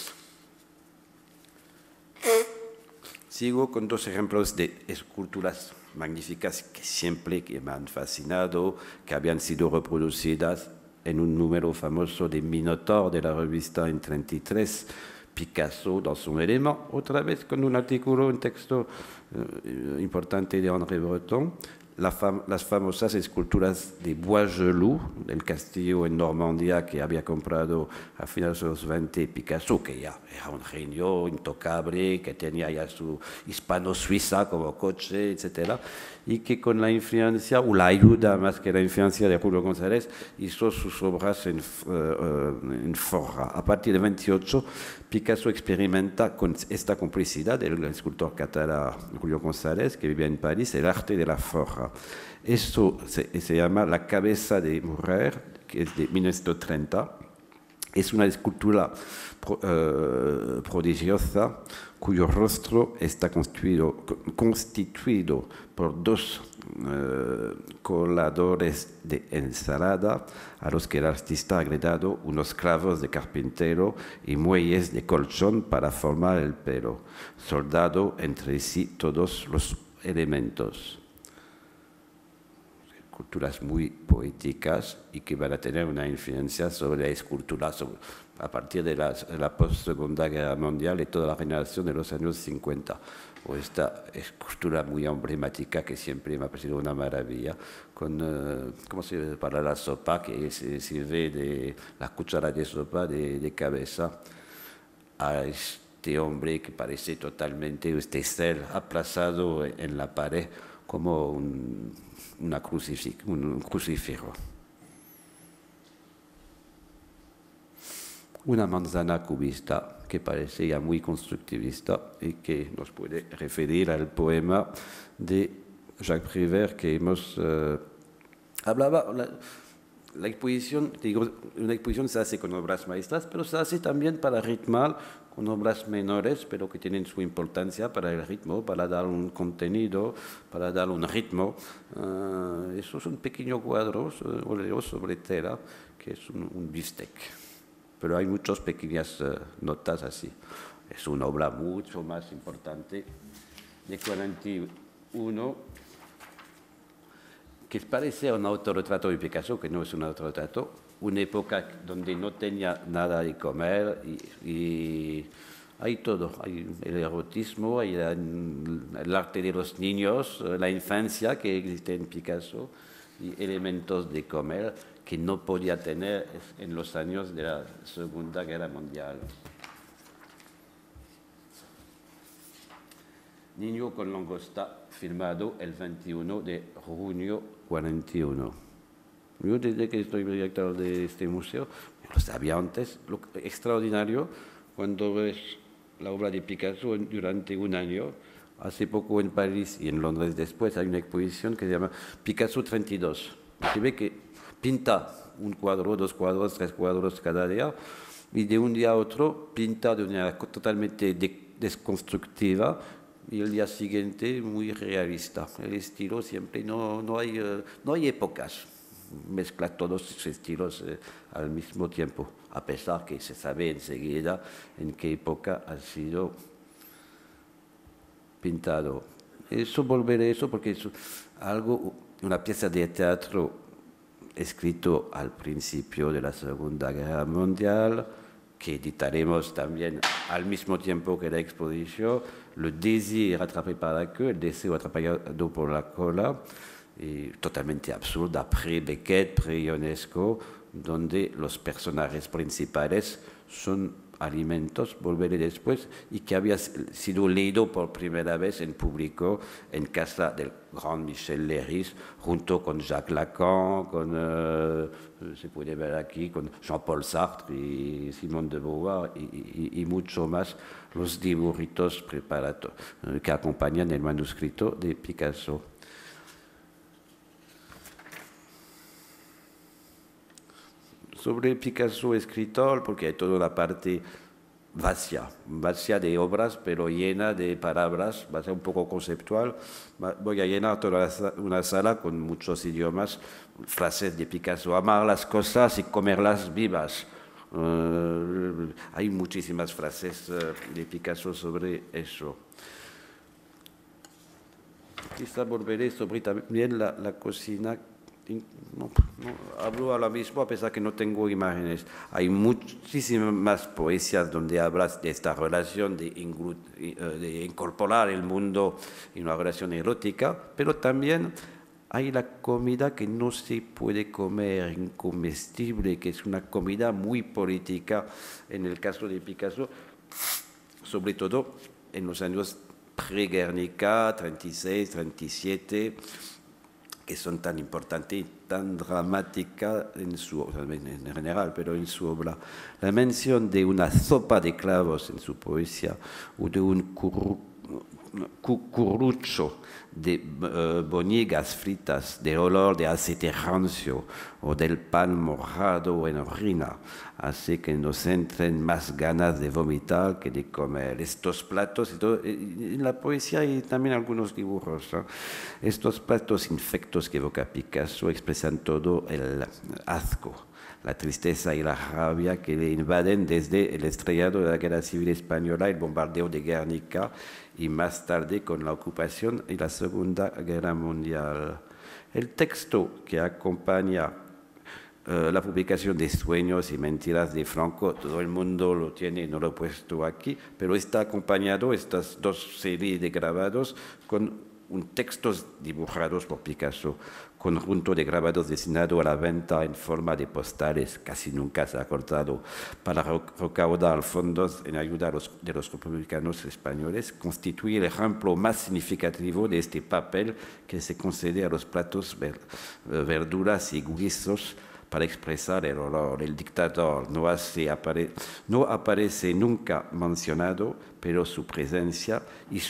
Speaker 1: Sigo con dos ejemplos de esculturas magníficas que siempre que me han fascinado, que habían sido reproducidas en un número famoso de Minotaur de la revista en treinta y tres, Picasso dans un élément, otra vez con un artículo, un texto eh, importante de André Breton, la fam las famosas esculturas de Boisgelou, del castillo en Normandía que había comprado a finales de los veinte Picasso, que ya era un genio intocable, que tenía ya su hispano-suiza como coche, etcétera, y que con la influencia, o la ayuda más que la influencia de Julio González, hizo sus obras en, uh, en forja. A partir de veintiocho, Picasso experimenta con esta complicidad del escultor catalán Julio González, que vivía en París, el arte de la forja. Esto se, se llama La cabeza de mujer, que es de mil novecientos treinta. Es una escultura pro, uh, prodigiosa cuyo rostro está constituido, constituido por dos uh, coladores de ensalada a los que el artista ha agregado unos clavos de carpintero y muelles de colchón para formar el pelo, soldado entre sí todos los elementos. Esculturas muy poéticas y que van a tener una influencia sobre la escultura sobre, a partir de la, de la post-Segunda Guerra Mundial y toda la generación de los años cincuenta. O esta escultura muy emblemática que siempre me ha parecido una maravilla, con, uh, ¿cómo se dice para la sopa? Que se sirve de la cuchara de sopa de, de cabeza a este hombre que parece totalmente, este ser aplazado en la pared como un, una crucifix, un crucifijo. Una manzana cubista que parece ya muy constructivista y que nos puede referir al poema de Jacques Prévert, que hemos... Uh, hablaba... La, la exposición, digo, una exposición se hace con obras maestras, pero se hace también para ritmar con obras menores, pero que tienen su importancia para el ritmo, para dar un contenido, para dar un ritmo. Uh, esos son pequeños cuadros, uh, óleos sobre tela, que es un, un bistec. Pero hay muchas pequeñas uh, notas así. Es una obra mucho más importante, de cuarenta y uno, que parece un autorretrato de Picasso, que no es un autorretrato, una época donde no tenía nada de comer y, y hay todo, hay el erotismo, hay la, el arte de los niños, la infancia que existe en Picasso y elementos de comer que no podía tener en los años de la Segunda Guerra Mundial. Niño con langosta, filmado el veintiuno de junio cuarenta y uno. Yo desde que estoy director de este museo, lo sabía antes, lo extraordinario, cuando ves la obra de Picasso durante un año, hace poco en París y en Londres después, hay una exposición que se llama Picasso treinta y dos. Se ve que pinta un cuadro, dos cuadros, tres cuadros cada día, y de un día a otro pinta de una manera totalmente de, desconstructiva, y el día siguiente muy realista. El estilo siempre, no, no, hay, uh, no hay épocas, mezcla todos esos estilos eh, al mismo tiempo, a pesar que se sabe enseguida en qué época ha sido pintado. Eso volveré a eso porque es algo, una pieza de teatro escrito al principio de la Segunda Guerra Mundial, que editaremos también al mismo tiempo que la exposición, Le désir attrapé par la queue, el deseo atrapado por la cola, y totalmente absurda, pre-Beckett, pre-Ionesco, donde los personajes principales son alimentos, volveré después, y que había sido leído por primera vez en público en casa del gran Michel Leiris, junto con Jacques Lacan, con, uh, se puede ver aquí, con Jean-Paul Sartre y Simone de Beauvoir, y, y, y mucho más, los dibujitos preparados uh, que acompañan el manuscrito de Picasso. Sobre Picasso escritor, porque hay toda la parte vacía, vacía de obras, pero llena de palabras, va a ser un poco conceptual. Voy a llenar toda una sala con muchos idiomas, frases de Picasso, amar las cosas y comerlas vivas. Uh, hay muchísimas frases uh, de Picasso sobre eso. Quizá volveré sobre también la, la cocina. No, no, hablo ahora mismo a pesar que no tengo imágenes. Hay muchísimas más poesías donde hablas de esta relación de, de incorporar el mundo en una relación erótica, pero también hay la comida que no se puede comer, incomestible, que es una comida muy política en el caso de Picasso, sobre todo en los años pre-Guernica, treinta y seis, treinta y siete, que son tan importantes y tan dramáticas en su en general, pero en su obra. La mención de una sopa de clavos en su poesía, o de un cucurucho de uh, boñigas fritas, del olor de aceite rancio o del pan mojado en orina, hace que nos entren más ganas de vomitar que de comer. Estos platos, y todo, en la poesía hay también algunos dibujos, ¿no? Estos platos infectos que evoca Picasso expresan todo el asco, la tristeza y la rabia que le invaden desde el estrellado de la Guerra Civil Española, el bombardeo de Guernica y más tarde con la ocupación y la Segunda Guerra Mundial. El texto que acompaña uh, la publicación de Sueños y Mentiras de Franco, todo el mundo lo tiene, no lo he puesto aquí, pero está acompañado, estas dos series de grabados, con un textos dibujados por Picasso, conjunto de grabados destinados a la venta en forma de postales, casi nunca se ha cortado, para recaudar fondos en ayuda a los, de los republicanos españoles, constituye el ejemplo más significativo de este papel que se concede a los platos, ver, verduras y guisos para expresar el olor. El dictador no, hace, apare, no aparece nunca mencionado, pero su presencia y su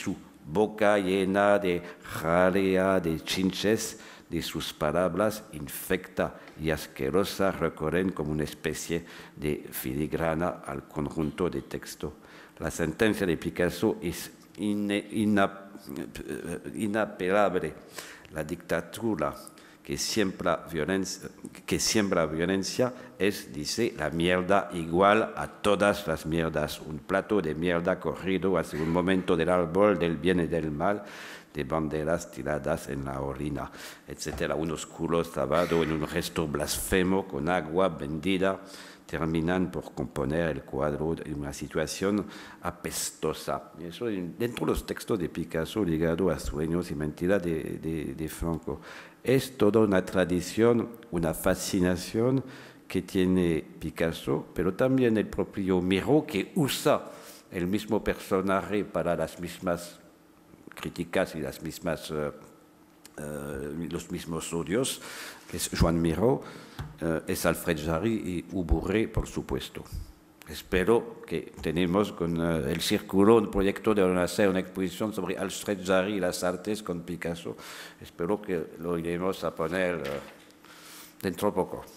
Speaker 1: boca llena de jalea, de chinches, de sus palabras infecta y asquerosa recorren como una especie de filigrana al conjunto de texto. La sentencia de Picasso es ine, ina, inapelable. La dictadura que siembra, violencia, que siembra violencia es, dice, la mierda igual a todas las mierdas. Un plato de mierda corrido hacia un momento del árbol del bien y del mal, de banderas tiradas en la orina, etcétera. Unos culos lavados en un resto blasfemo con agua vendida terminan por componer el cuadro de una situación apestosa. Y eso dentro de los textos de Picasso ligado a Sueños y Mentiras de, de, de Franco. Es toda una tradición, una fascinación que tiene Picasso, pero también el propio Miró, que usa el mismo personaje para las mismas críticas y las mismas, uh, uh, los mismos odios, que es Joan Miró, uh, es Alfred Jarry y Hugo Rey, por supuesto. Espero que tenemos con uh, el Círculo un proyecto de hacer una exposición sobre Alfred Jarry y las artes con Picasso. Espero que lo iremos a poner uh, dentro de poco.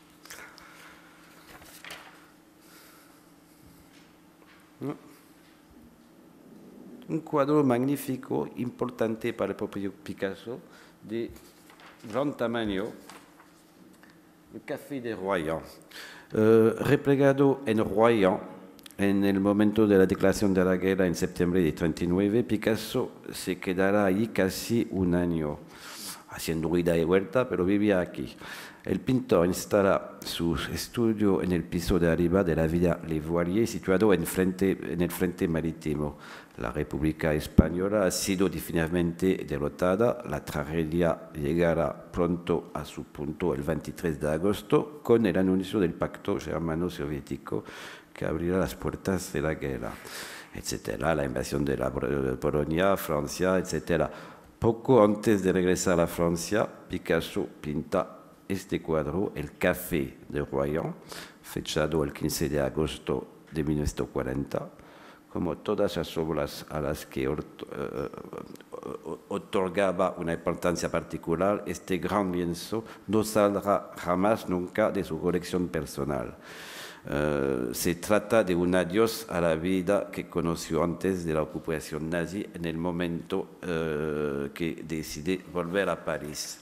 Speaker 1: ¿No? Un cuadro magnífico, importante para el propio Picasso, de gran tamaño, el Café de Royan. Uh, replegado en Royan, en el momento de la declaración de la guerra en septiembre de treinta y nueve, Picasso se quedará allí casi un año, haciendo ida y vuelta, pero vivía aquí. El pintor instala su estudio en el piso de arriba de la Villa Les Voiliers, situado en, frente, en el frente marítimo. La República Española ha sido definitivamente derrotada. La tragedia llegará pronto a su punto el veintitrés de agosto con el anuncio del pacto germano-soviético que abrirá las puertas de la guerra, etcétera. La invasión de la Polonia, Francia, etcétera. Poco antes de regresar a Francia, Picasso pinta este cuadro, El Café de Royan, fechado el quince de agosto de mil novecientos cuarenta. Como todas las obras a las que otorgaba una importancia particular, este gran lienzo no saldrá jamás nunca de su colección personal. Uh, se trata de un adiós a la vida que conoció antes de la ocupación nazi en el momento uh, que decide volver a París.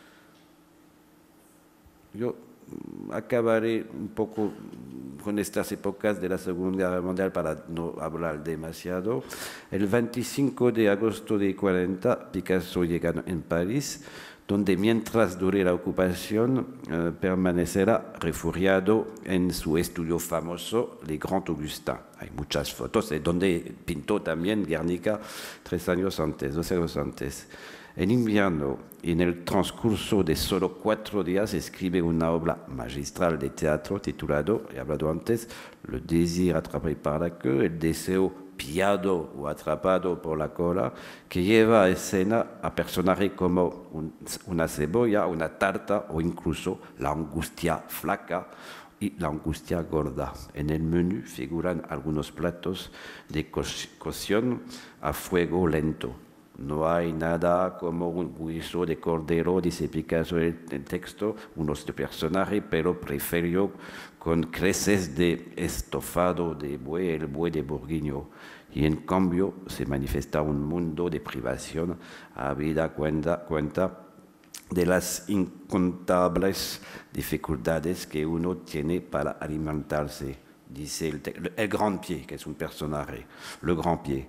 Speaker 1: Yo acabaré un poco con estas épocas de la Segunda Guerra Mundial para no hablar demasiado. El veinticinco de agosto de cuarenta, Picasso llega en París, donde mientras dure la ocupación eh, permanecerá refugiado en su estudio famoso, Le Grand Augustin. Hay muchas fotos de donde pintó también Guernica tres años antes, dos años antes. En invierno, en el transcurso de solo cuatro días, escribe una obra magistral de teatro titulado, he hablado antes, Le désir attrapé par la queue, el deseo pillado o atrapado por la cola, que lleva a escena a personajes como un, una cebolla, una tarta o incluso la angustia flaca y la angustia gorda. En el menú figuran algunos platos de co cocción a fuego lento. No hay nada como un guiso de cordero, dice Picasso en el texto, unos de personaje, pero prefirió con creces de estofado de buey, el buey de Burguiño. Y en cambio se manifiesta un mundo de privación, habida cuenta, cuenta de las incontables dificultades que uno tiene para alimentarse, dice el, el Grand Pied, que es un personaje, le Grand Pied.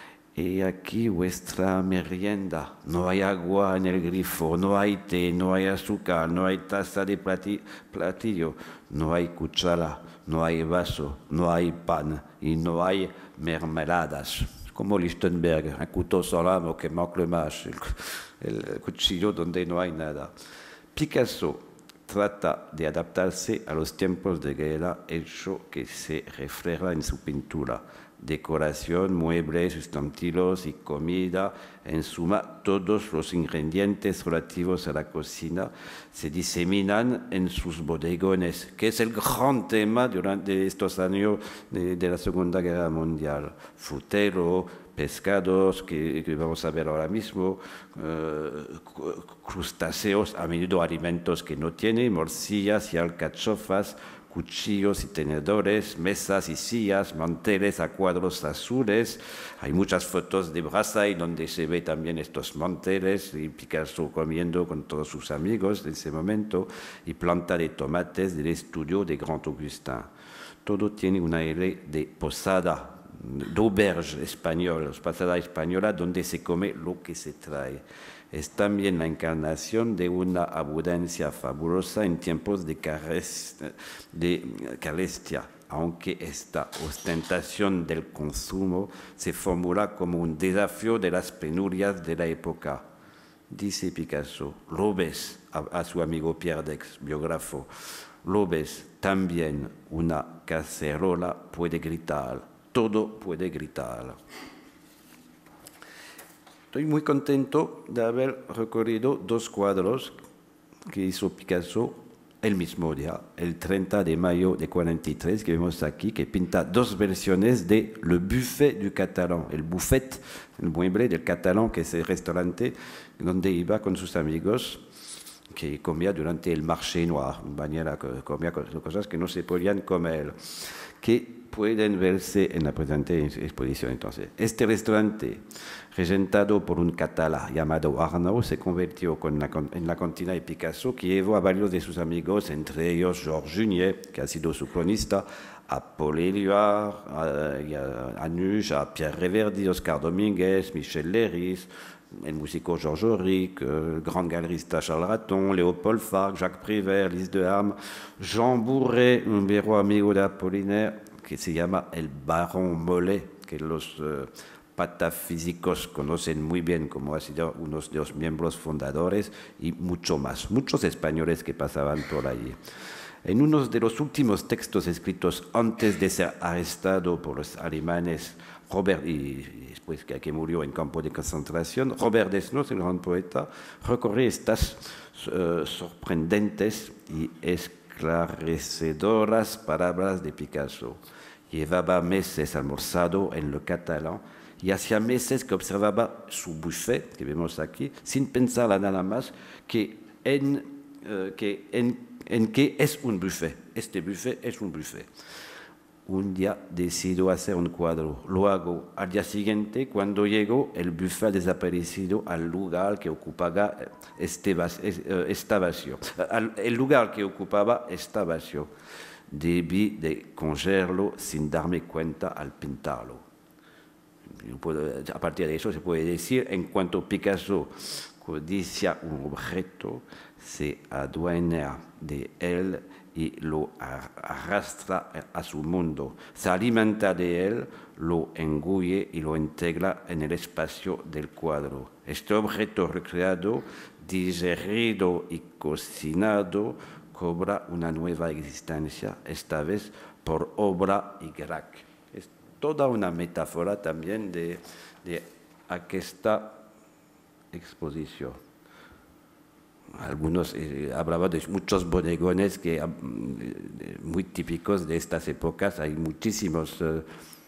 Speaker 1: Y aquí vuestra merienda, no hay agua en el grifo, no hay té, no hay azúcar, no hay taza de platillo, no hay cuchara, no hay vaso, no hay pan y no hay mermeladas. Como Lichtenberg, un couteau sans lame que manque le manche, el, el cuchillo donde no hay nada. Picasso trata de adaptarse a los tiempos de guerra, hecho que se refleja en su pintura. Decoración, muebles, sustantivos y comida, en suma, todos los ingredientes relativos a la cocina se diseminan en sus bodegones, que es el gran tema durante estos años de, de la Segunda Guerra Mundial. Frutero, pescados que, que vamos a ver ahora mismo, eh, crustáceos, a menudo alimentos que no tienen, morcillas y alcachofas, cuchillos y tenedores, mesas y sillas, manteles a cuadros azules. Hay muchas fotos de Brassai donde se ve también estos manteles y Picasso comiendo con todos sus amigos en ese momento y planta de tomates del estudio de Grand Augustin. Todo tiene un aire de posada, d'auberge español, posada española donde se come lo que se trae. Es también la encarnación de una abundancia fabulosa en tiempos de, de carestia, aunque esta ostentación del consumo se formula como un desafío de las penurias de la época. Dice Picasso, lo ves, a, a su amigo Pierre Daix, biógrafo, lo ves, también una cacerola puede gritar, todo puede gritar. Estoy muy contento de haber recorrido dos cuadros que hizo Picasso el mismo día, el treinta de mayo de cuarenta y tres, que vemos aquí, que pinta dos versiones de Le Buffet du Catalan, el buffet, el mueble del catalán, que es el restaurante donde iba con sus amigos, que comía durante el marché noir, bañera, comía cosas que no se podían comer, que pueden verse en la presente exposición. Entonces, este restaurante, regentado por un catalán llamado Arnaud, se convirtió con la, en la cantina de Picasso, que llevó a varios de sus amigos, entre ellos Georges Junier, que ha sido su cronista, a Paul Éluard, a, a Anush, a Pierre Reverdy, Oscar Domínguez, Michel Léris, el músico Georges Auric, el gran galerista Charles Raton, Léopold Farc, Jacques Prévert, Lys de Ham, Jean Bourret, un viejo amigo de Apollinaire, que se llama el Barón Mollet, que los uh, patafísicos conocen muy bien, como ha sido uno de los miembros fundadores, y mucho más, muchos españoles que pasaban por allí. En uno de los últimos textos escritos antes de ser arrestado por los alemanes, Robert, y después que, que murió en campo de concentración, Robert Desnos, el gran poeta, recorre estas uh, sorprendentes y esclarecedoras palabras de Picasso. Llevaba meses almorzado en lo catalán y hacía meses que observaba su buffet, que vemos aquí, sin pensar nada más que en, uh, que en, en qué es un buffet. Este buffet es un buffet. Un día decido hacer un cuadro, lo hago. Al día siguiente, cuando llego, el buffet ha desaparecido al lugar que ocupaba este, está vacío. El lugar que ocupaba está vacío. Debí de congelarlo sin darme cuenta al pintarlo. A partir de eso se puede decir, en cuanto Picasso codicia un objeto, se adueña de él y lo arrastra a su mundo, se alimenta de él, lo engulle y lo integra en el espacio del cuadro. Este objeto recreado, digerido y cocinado, cobra una nueva existencia, esta vez por obra y grac. Es toda una metáfora también de, de esta exposición. Algunos eh, hablaban de muchos bodegones que, eh, muy típicos de estas épocas, hay muchísimos eh,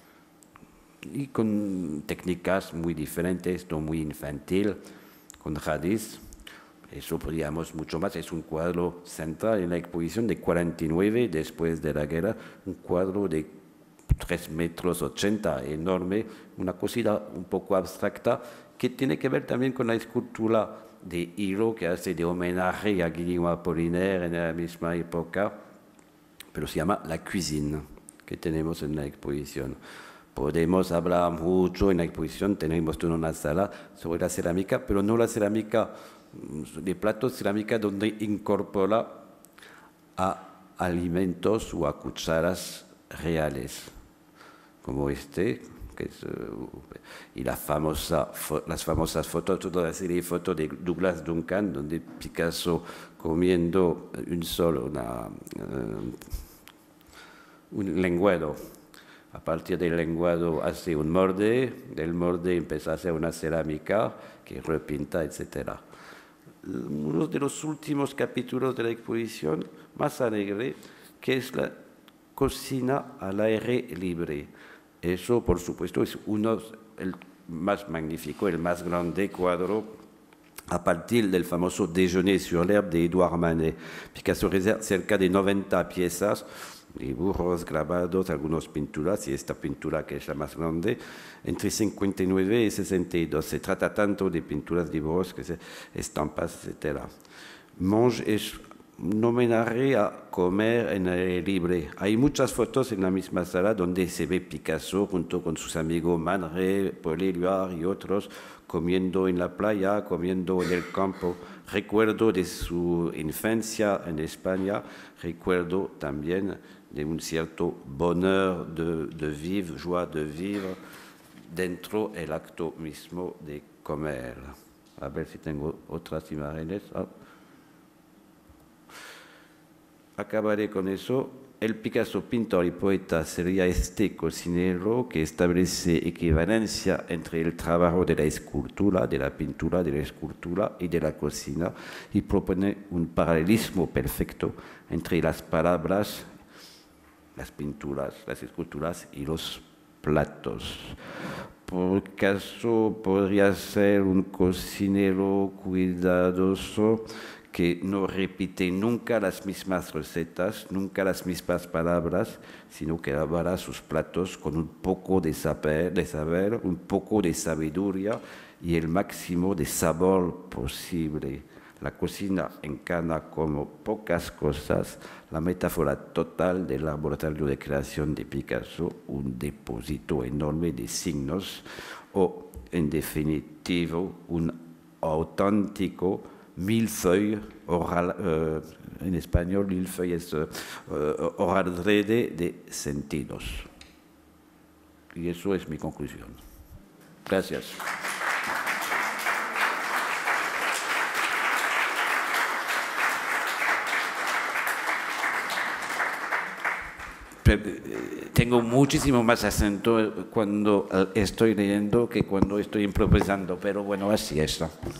Speaker 1: y con técnicas muy diferentes, esto muy infantil, con jadis. Eso podríamos mucho más, es un cuadro central en la exposición de cuarenta y nueve, después de la guerra, un cuadro de tres metros ochenta, enorme, una cosita un poco abstracta, que tiene que ver también con la escultura de hilo que hace de homenaje a Guillermo Apollinaire en la misma época, pero se llama La Cuisine, que tenemos en la exposición. Podemos hablar mucho en la exposición, tenemos toda una sala sobre la cerámica, pero no la cerámica de platos, cerámica donde incorpora a alimentos o a cucharas reales, como este, que es, uh, y la famosa, las famosas fotos, toda la serie de fotos de Douglas Duncan, donde Picasso comiendo un solo, una, uh, un lenguado. A partir del lenguado hace un molde, del molde empieza a hacer una cerámica que repinta, etcétera. Uno de los últimos capítulos de la exposición, más alegre, que es la cocina al aire libre. Eso, por supuesto, es uno, el más magnífico, el más grande cuadro a partir del famoso Déjeuner sur l'herbe de Edouard Manet. Picasso realiza cerca de noventa piezas, dibujos, grabados, algunas pinturas, y esta pintura que es la más grande, entre cincuenta y nueve y sesenta y dos. Se trata tanto de pinturas, dibujos, que se, estampas, etcétera. Monge es un homenaje a comer en el aire libre. Hay muchas fotos en la misma sala donde se ve Picasso junto con sus amigos Man Ray, Paul Éluard y otros comiendo en la playa, comiendo en el campo. Recuerdo de su infancia en España, recuerdo también de un cierto bonheur de, de vivre, joie de vivre dentro del acto mismo de comer. A ver si tengo otras imágenes. Oh. Acabaré con eso. El Picasso pintor y poeta sería este cocinero que establece equivalencia entre el trabajo de la escultura, de la pintura, de la escultura y de la cocina, y propone un paralelismo perfecto entre las palabras, las pinturas, las esculturas y los platos. Picasso podría ser un cocinero cuidadoso que no repite nunca las mismas recetas, nunca las mismas palabras, sino que elaborará sus platos con un poco de saber, de saber, un poco de sabiduría y el máximo de sabor posible. La cocina encarna como pocas cosas la metáfora total del laboratorio de creación de Picasso, un depósito enorme de signos o, en definitivo, un auténtico millefeuille, oral, uh, en español millefeuille es uh, hojaldre de sentidos. Y eso es mi conclusión. Gracias. Tengo muchísimo más acento cuando estoy leyendo que cuando estoy improvisando, pero bueno, así es.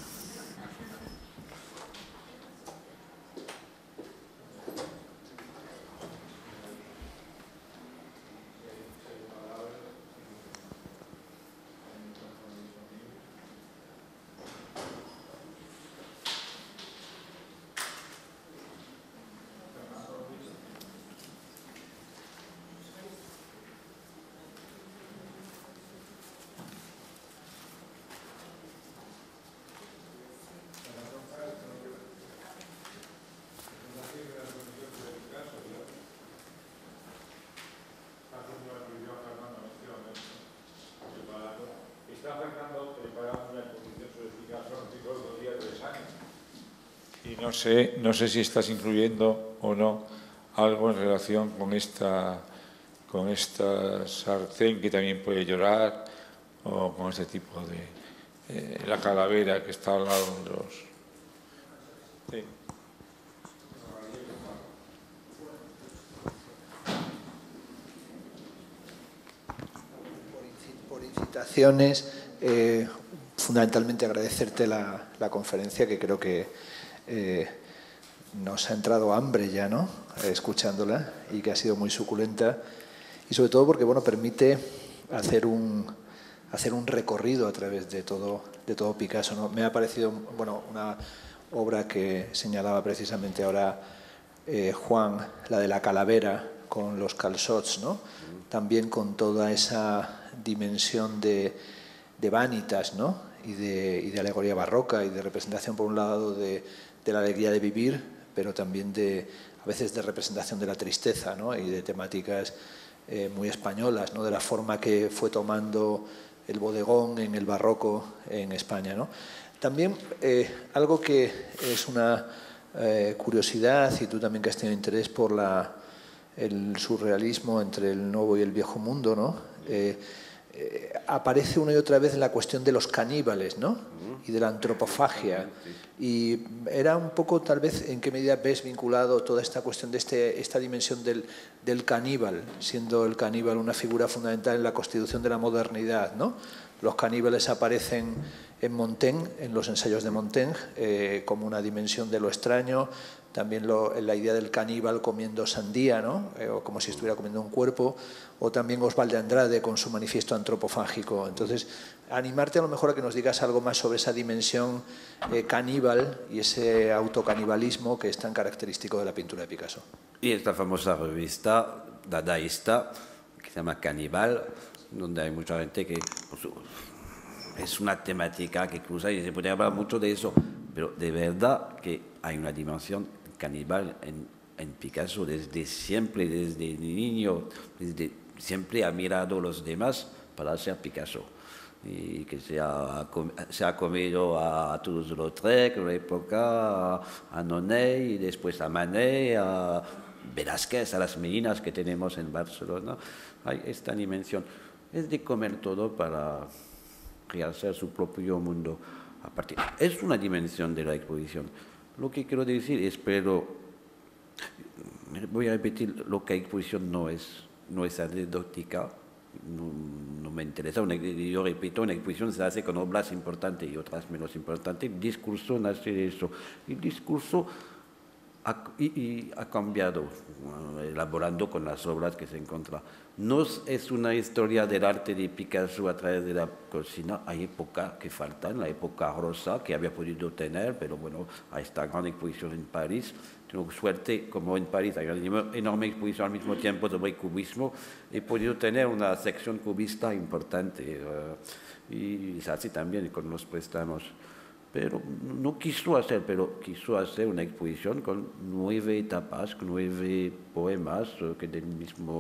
Speaker 4: Y no sé, no sé si estás incluyendo o no algo en relación con esta, con esta sartén que también puede llorar, o con este tipo de eh, la calavera que está al lado de los. Sí.
Speaker 5: Por incitaciones, eh, fundamentalmente agradecerte la, la conferencia, que creo que eh, nos ha entrado hambre ya, ¿no?, escuchándola, y que ha sido muy suculenta, y sobre todo porque, bueno, permite hacer un, hacer un recorrido a través de todo, de todo Picasso, ¿no? Me ha parecido, bueno, una obra que señalaba precisamente ahora eh, Juan, la de la calavera con los calçots, ¿no? También con toda esa dimensión de, de vanitas, ¿no?, y de, y de alegoría barroca y de representación, por un lado, de, de la alegría de vivir, pero también de, a veces, de representación de la tristeza, ¿no?, y de temáticas eh, muy españolas, ¿no?, de la forma que fue tomando el bodegón en el barroco en España, ¿no? También eh, algo que es una eh, curiosidad, y tú también que has tenido interés por la, el surrealismo entre el nuevo y el viejo mundo, ¿no? Eh, eh, aparece una y otra vez la cuestión de los caníbales, ¿no?, y de la antropofagia. Y era un poco, tal vez, en qué medida ves vinculado toda esta cuestión de este, esta dimensión del, del caníbal, siendo el caníbal una figura fundamental en la constitución de la modernidad, ¿no? Los caníbales aparecen en Montaigne, en los ensayos de Montaigne, eh, como una dimensión de lo extraño, también lo, la idea del caníbal comiendo sandía, ¿no? Eh, o como si estuviera comiendo un cuerpo, o también Osvaldo de Andrade con su manifiesto antropofágico. Entonces, animarte a lo mejor a que nos digas algo más sobre esa dimensión eh, caníbal y ese autocanibalismo que es tan característico de la pintura de Picasso.
Speaker 1: Y esta famosa revista dadaísta que se llama Caníbal, donde hay mucha gente que pues, es una temática que cruza y se puede hablar mucho de eso, pero de verdad que hay una dimensión caníbal en, en Picasso desde siempre, desde niño, desde siempre ha mirado a los demás para ser Picasso. Y que se ha, se ha comido a Toulouse-Lautrec en la época, a Monet y después a Manet, a Velázquez, a las meninas que tenemos en Barcelona. Hay esta dimensión. Es de comer todo para rehacer su propio mundo. Aparte, es una dimensión de la exposición. Lo que quiero decir es, pero voy a repetir, lo que la exposición no es, no es anecdótica. No, no me interesa, una, yo repito, una exposición se hace con obras importantes y otras menos importantes. El discurso nace de eso. El discurso ha, y, y ha cambiado, elaborando con las obras que se encuentran. No es una historia del arte de Picasso a través de la cocina. Hay épocas que faltan, la época rosa que había podido tener, pero bueno, a esta gran exposición en París. Tengo suerte, como en París hay una enorme exposición al mismo tiempo sobre cubismo, he podido tener una sección cubista importante uh, y se hace también con los préstamos. Pero no quiso hacer, pero quiso hacer una exposición con nueve etapas, con nueve poemas uh, que del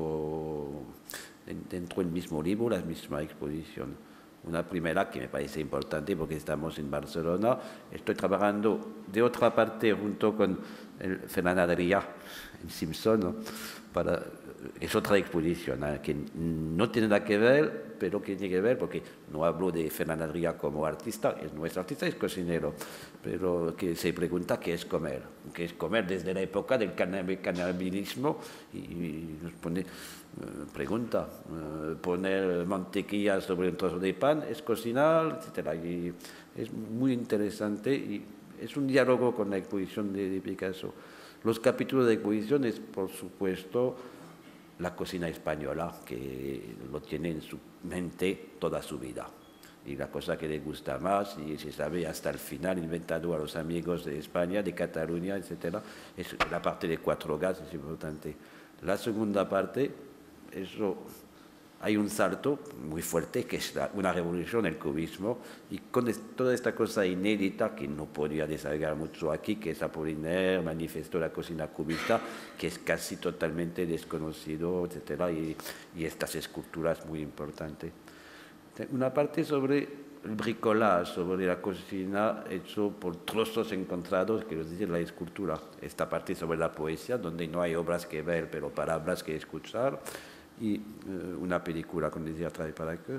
Speaker 1: mismo, dentro del mismo libro, la misma exposición. Una primera que me parece importante porque estamos en Barcelona. Estoy trabajando de otra parte junto con el Fernand Adrià en Simpson, ¿no? Para, es otra exposición ¿eh? que no tiene nada que ver, pero que tiene que ver porque no hablo de Fernand Adrià como artista, es nuestro artista, es cocinero, pero que se pregunta qué es comer, qué es comer desde la época del canibalismo y, y nos pone... Uh, pregunta, uh, poner mantequilla sobre un trozo de pan, es cocinar, etcétera. Y es muy interesante y es un diálogo con la exposición de, de Picasso. Los capítulos de exposición es, por supuesto, la cocina española, que lo tiene en su mente toda su vida. Y la cosa que le gusta más, y se sabe hasta el final, inventado a los amigos de España, de Cataluña, etcétera. Es la parte de cuatro gas, es importante. La segunda parte, eso, hay un salto muy fuerte que es la, una revolución, el cubismo, y con es, toda esta cosa inédita que no podía desarrollar mucho aquí, que es Apollinaire, manifestó la cocina cubista, que es casi totalmente desconocido, etcétera, y, y estas esculturas muy importantes. Una parte sobre el bricolage, sobre la cocina hecho por trozos encontrados, que es decir, la escultura. Esta parte sobre la poesía, donde no hay obras que ver, pero palabras que escuchar. Y uh, una película, como decía Trae para que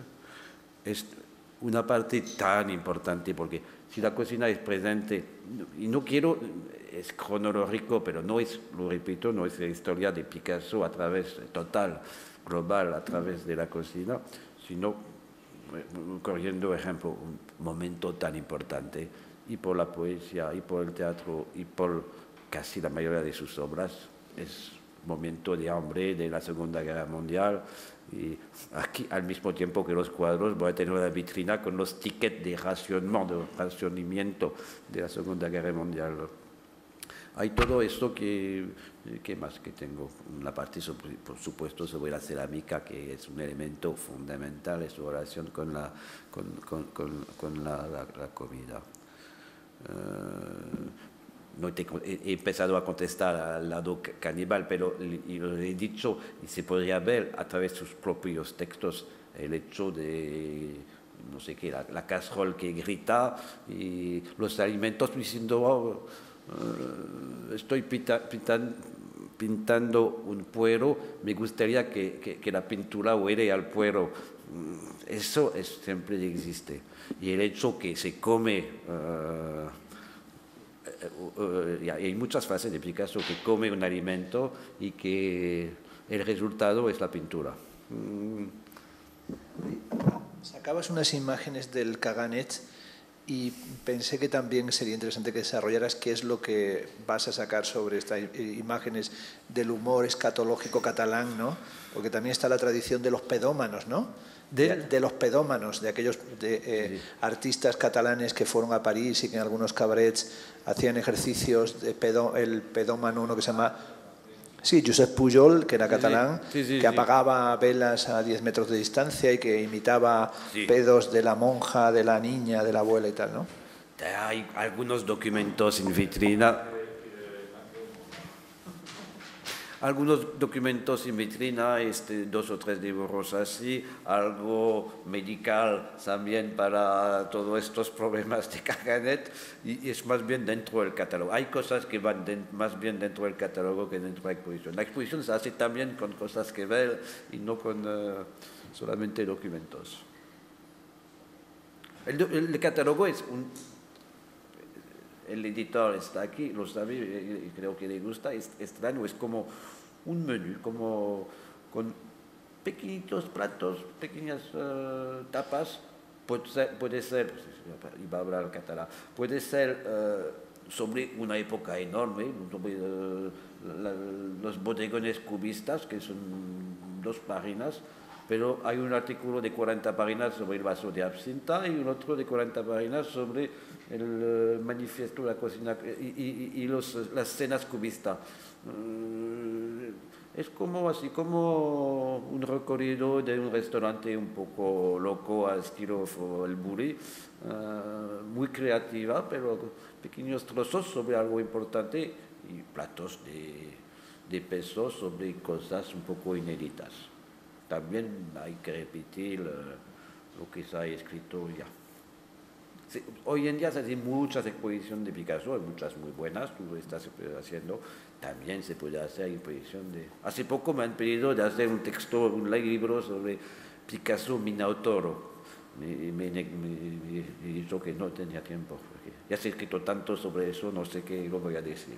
Speaker 1: es una parte tan importante porque si la cocina es presente, y no quiero, es cronológico, pero no es, lo repito, no es la historia de Picasso a través, total, global, a través de la cocina, sino, corriendo ejemplo, un momento tan importante, y por la poesía, y por el teatro, y por casi la mayoría de sus obras, es momento de hambre de la Segunda Guerra Mundial y aquí al mismo tiempo que los cuadros voy a tener una vitrina con los tickets de racionamiento, de racionamiento de la Segunda Guerra Mundial. Hay todo esto que, ¿qué más que tengo? La parte, sobre, por supuesto, sobre la cerámica, que es un elemento fundamental en su relación con la, con, con, con, con la, la, la comida. Uh, No te, he empezado a contestar al lado caníbal, pero lo he dicho, y se podría ver a través de sus propios textos el hecho de, no sé qué, la, la casserole que grita y los alimentos diciendo, oh, uh, estoy pita, pintan, pintando un puero, me gustaría que, que, que la pintura huele al puero. Eso es, siempre existe. Y el hecho que se come... Uh, Uh, uh, hay muchas fases de Picasso que come un alimento y que el resultado es la pintura. Mm.
Speaker 5: Sacabas unas imágenes del Caganet y pensé que también sería interesante que desarrollaras qué es lo que vas a sacar sobre estas imágenes del humor escatológico catalán, ¿no? Porque también está la tradición de los pedómanos, ¿no? De, de los pedómanos, de aquellos de, eh, sí. artistas catalanes que fueron a París y que en algunos cabarets hacían ejercicios de pedo, el pedómano, uno que se llama... Sí, Josep Pujol, que era catalán, sí, sí, sí, que apagaba velas a diez metros de distancia y que imitaba sí. pedos de la monja, de la niña, de la abuela y tal, ¿no?
Speaker 1: Hay algunos documentos en vitrina. Algunos documentos en vitrina, este, dos o tres dibujos así, algo medical también para todos estos problemas de caganet, y, y es más bien dentro del catálogo. Hay cosas que van de, más bien dentro del catálogo que dentro de la exposición. La exposición se hace también con cosas que ver y no con uh, solamente documentos. El, el, el catálogo es un... El editor está aquí, lo sabe, y creo que le gusta, es extraño, es como un menú, como con pequeñitos platos, pequeñas uh, tapas, puede ser, puede ser, iba a hablar catalán, puede ser uh, sobre una época enorme, sobre uh, la, los bodegones cubistas, que son dos páginas, pero hay un artículo de cuarenta páginas sobre el vaso de absenta y un otro de cuarenta páginas sobre el uh, manifiesto de la cocina y, y, y los, las cenas cubistas. Uh, es como así como un recorrido de un restaurante un poco loco al estilo El Bulli, uh, muy creativa, pero pequeños trozos sobre algo importante y platos de, de peso sobre cosas un poco inéditas. También hay que repetir uh, lo que se ha escrito ya. Sí, hoy en día se hacen muchas exposiciones de Picasso, hay muchas muy buenas, tú lo estás haciendo, también se puede hacer exposición de... Hace poco me han pedido de hacer un texto, un libro sobre Picasso Minotauro. Me, me, me, me he dicho que no tenía tiempo, porque ya se ha escrito tanto sobre eso, no sé qué lo voy a decir.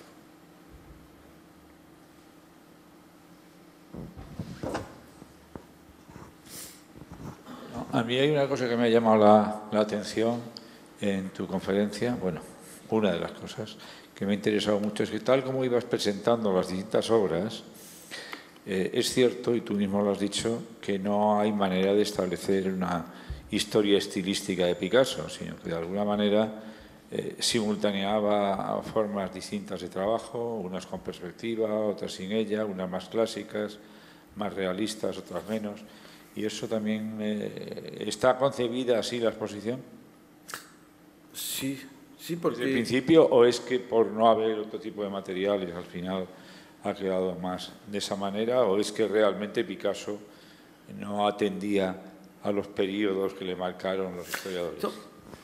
Speaker 4: A mí hay una cosa que me ha llamado la, la atención en tu conferencia, bueno, una de las cosas que me ha interesado mucho es que tal como ibas presentando las distintas obras, eh, es cierto, y tú mismo lo has dicho, que no hay manera de establecer una historia estilística de Picasso, sino que de alguna manera eh, simultaneaba formas distintas de trabajo, unas con perspectiva, otras sin ella, unas más clásicas, más realistas, otras menos. ¿Y eso también eh, está concebida así la exposición?
Speaker 1: Sí, sí, porque...
Speaker 4: ¿Desde el principio o es que por no haber otro tipo de materiales al final ha quedado más de esa manera o es que realmente Picasso no atendía a los periodos que le marcaron los historiadores? So,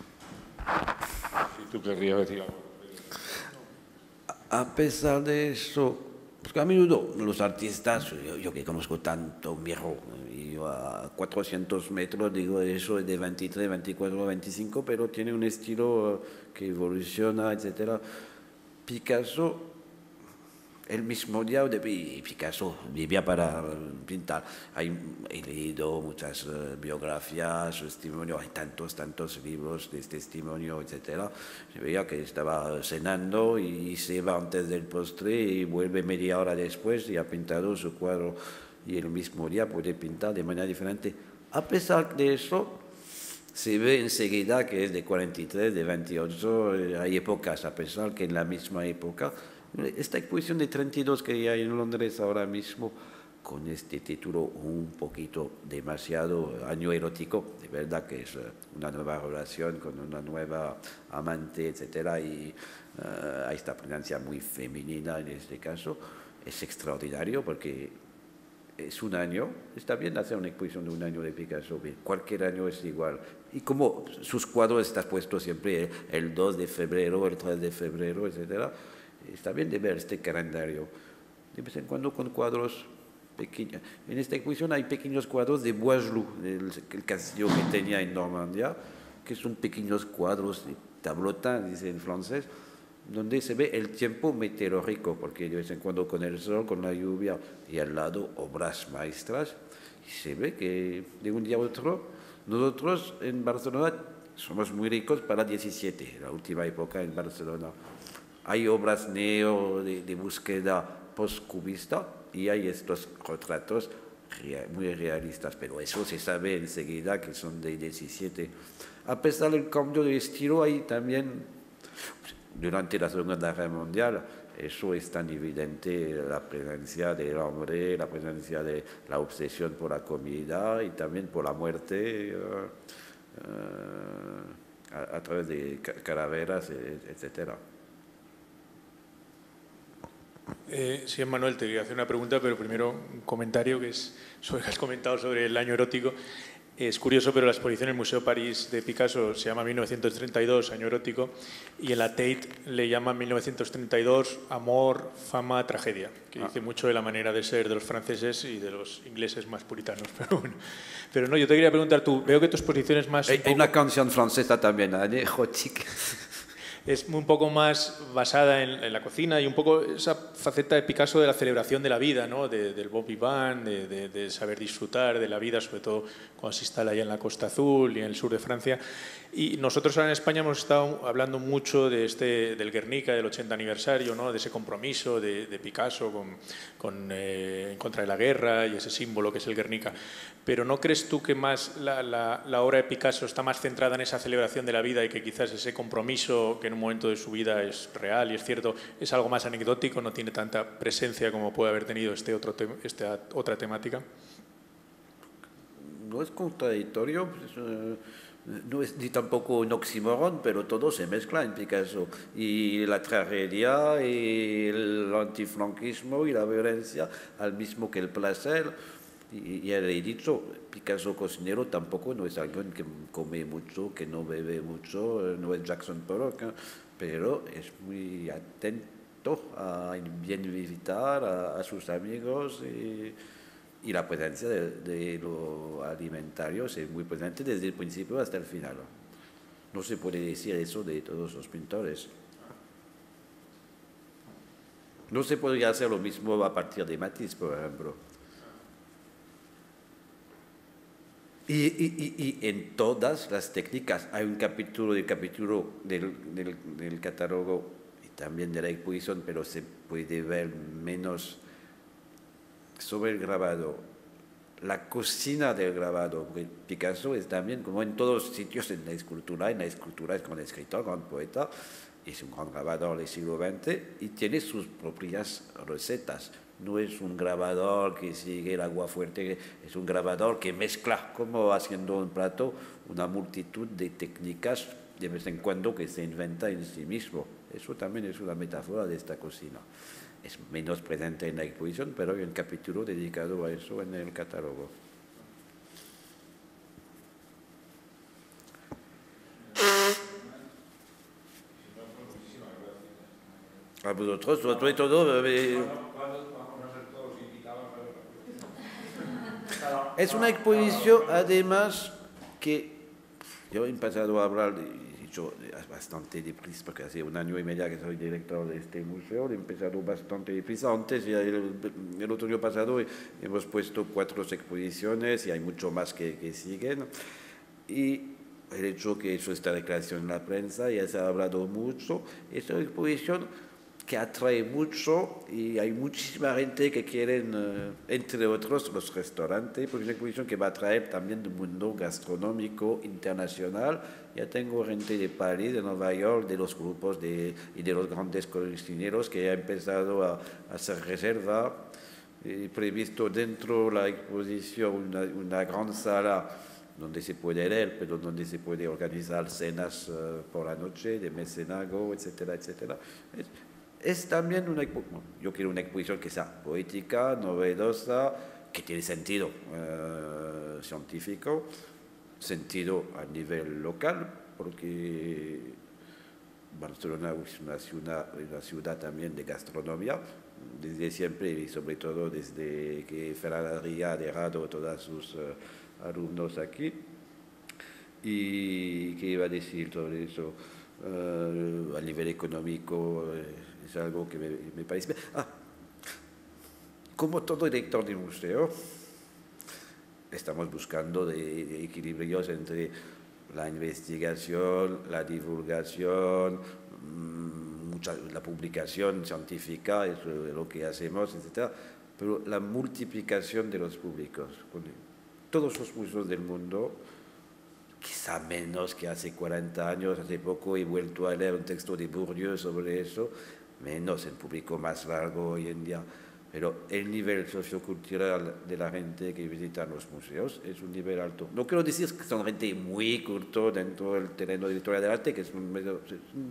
Speaker 4: si tú querrías decir algo.
Speaker 1: A pesar de eso, porque a menudo los artistas, yo, yo que conozco tanto Miro, y yo a cuatrocientos metros digo eso es de veintitrés, veinticuatro, veinticinco, pero tiene un estilo que evoluciona, etcétera. Picasso, el mismo día de Picasso vivía para pintar. Hay, he leído muchas uh, biografías, testimonios, hay tantos, tantos libros de testimonio, etcétera. Se veía que estaba cenando y se va antes del postre y vuelve media hora después y ha pintado su cuadro. Y el mismo día puede pintar de manera diferente. A pesar de eso, se ve enseguida que es de cuarenta y tres, de veintiocho, hay épocas, a pesar que en la misma época. Esta exposición de treinta y dos que hay en Londres ahora mismo, con este título un poquito demasiado año erótico, de verdad que es una nueva relación con una nueva amante, etcétera, y uh, hay esta presencia muy femenina en este caso, es extraordinario porque es un año, está bien hacer una exposición de un año de Picasso, cualquier año es igual. Y como sus cuadros están puestos siempre el dos de febrero, el tres de febrero, etcétera, está bien de ver este calendario. De vez en cuando con cuadros pequeños. En esta exposición hay pequeños cuadros de Boislou, el, el castillo que tenía en Normandía, que son pequeños cuadros de tablotin, dice en francés, donde se ve el tiempo meteorológico, porque de vez en cuando con el sol, con la lluvia, y al lado obras maestras, y se ve que de un día a otro, nosotros en Barcelona somos muy ricos para diecisiete, la última época en Barcelona. Hay obras neo de, de búsqueda postcubista y hay estos retratos muy realistas, pero eso se sabe enseguida que son de diecisiete. A pesar del cambio de estilo, hay también, durante la Segunda Guerra Mundial, eso es tan evidente, la presencia del hombre, la presencia de la obsesión por la comida y también por la muerte uh, uh, a, a través de calaveras, etcétera.
Speaker 6: Eh, sí, Manuel, te quería hacer una pregunta, pero primero un comentario que es sobre que has comentado sobre el año erótico. Es curioso, pero la exposición en el Museo París de Picasso se llama mil novecientos treinta y dos, año erótico, y en la Tate le llaman mil novecientos treinta y dos, amor, fama, tragedia, que dice mucho de la manera de ser de los franceses y de los ingleses más puritanos. Pero bueno, pero no, yo te quería preguntar, tú, veo que tu exposición es más...
Speaker 1: Hay
Speaker 6: un poco...
Speaker 1: una canción francesa también, anécdotique.
Speaker 6: Es un poco más basada en, en la cocina y un poco esa faceta de Picasso de la celebración de la vida, ¿no? de, del bon vivant, de, de, de saber disfrutar de la vida, sobre todo cuando se instala allá en la Costa Azul y en el sur de Francia. Y nosotros ahora en España hemos estado hablando mucho de este, del Guernica, del ochenta aniversario, ¿no? de ese compromiso de, de Picasso con, con, eh, en contra de la guerra y ese símbolo que es el Guernica. Pero ¿no crees tú que más la, la, la obra de Picasso está más centrada en esa celebración de la vida y que quizás ese compromiso que en un momento de su vida es real y es cierto, es algo más anecdótico, no tiene tanta presencia como puede haber tenido este otro te esta otra temática?
Speaker 1: No es contradictorio, pues, uh, no es ni tampoco un oxímoron, pero todo se mezcla en Picasso. Y la tragedia y el antifranquismo y la violencia, al mismo que el placer. Y ya le he dicho, Picasso cocinero tampoco no es alguien que come mucho, que no bebe mucho, no es Jackson Pollock, ¿eh? Pero es muy atento a bien visitar a, a sus amigos y, y la presencia de, de lo alimentario es muy presente desde el principio hasta el final. No se puede decir eso de todos los pintores. No se podría hacer lo mismo a partir de Matisse, por ejemplo. Y, y, y, y en todas las técnicas hay un capítulo del capítulo del, del, del catálogo y también de la exposición, pero se puede ver menos sobre el grabado. La cocina del grabado. Picasso es también, como en todos los sitios, en la escultura, en la escultura es gran escritor, gran poeta, es un gran grabador del siglo veinte y tiene sus propias recetas. No es un grabador que sigue el agua fuerte, es un grabador que mezcla, como haciendo un plato, una multitud de técnicas de vez en cuando que se inventa en sí mismo. Eso también es una metáfora de esta cocina. Es menos presente en la exposición, pero hay un capítulo dedicado a eso en el catálogo. A vosotros, sobre todo... Eh, Es una exposición, además, que yo he empezado a hablar, he dicho bastante deprisa, porque hace un año y medio que soy director de este museo, he empezado bastante deprisa. Antes, el, el otro año pasado, hemos puesto cuatro exposiciones y hay mucho más que, que siguen. Y el hecho que he hecho esta declaración en la prensa, ya se ha hablado mucho, esta exposición que atrae mucho y hay muchísima gente que quieren, uh, entre otros, los restaurantes, porque es una exposición que va a atraer también del mundo gastronómico internacional. Ya tengo gente de París, de Nueva York, de los grupos de, y de los grandes cocineros que han empezado a, a hacer reserva. He previsto dentro de la exposición una, una gran sala donde se puede leer, pero donde se puede organizar cenas uh, por la noche, de mecenazgo, etcétera, etcétera. Es, Es también una, yo quiero una exposición que sea poética, novedosa, que tiene sentido uh, científico, sentido a nivel local, porque Barcelona es una ciudad, una ciudad también de gastronomía, desde siempre y sobre todo desde que Ferran Adrià ha dejado todos sus uh, alumnos aquí. ¿Y qué iba a decir sobre eso? Uh, a nivel económico, eh, es algo que me, me parece... Ah, como todo director de museo, estamos buscando de, de equilibrios entre la investigación, la divulgación, mucha, la publicación científica, es lo que hacemos, etcétera, pero la multiplicación de los públicos. Con todos los museos del mundo, quizá menos que hace cuarenta años, hace poco he vuelto a leer un texto de Bourdieu sobre eso, menos el público más largo hoy en día, pero el nivel sociocultural de la gente que visita los museos es un nivel alto. No quiero decir que son gente muy culto dentro del terreno de la historia del arte, que es un medio...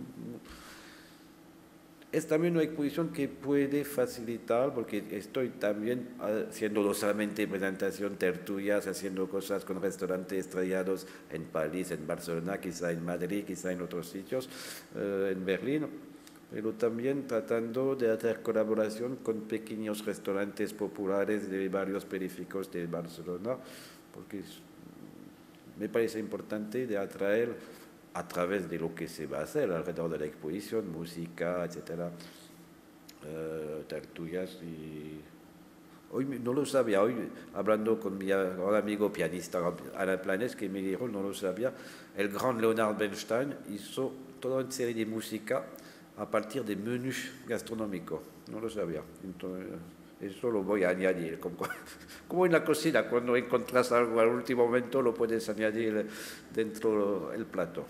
Speaker 1: Es también una exposición que puede facilitar, porque estoy también haciendo no solamente presentación, tertulias, haciendo cosas con restaurantes estrellados en París, en Barcelona, quizá en Madrid, quizá en otros sitios, eh, en Berlín, pero también tratando de hacer colaboración con pequeños restaurantes populares de barrios periféricos de Barcelona, porque me parece importante de atraer a través de lo que se va a hacer alrededor de la exposición, música, etcétera, uh, tertulias. Y hoy no lo sabía, hoy hablando con mi amigo pianista Ana Planes, que me dijo, no lo sabía, el gran Leonard Bernstein hizo toda una serie de música a partir de menús gastronómicos, no lo sabía. Entonces, eso lo voy a añadir, como, como en la cocina, cuando encuentras algo al último momento lo puedes añadir dentro del plato.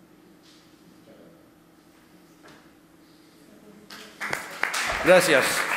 Speaker 1: Gracias.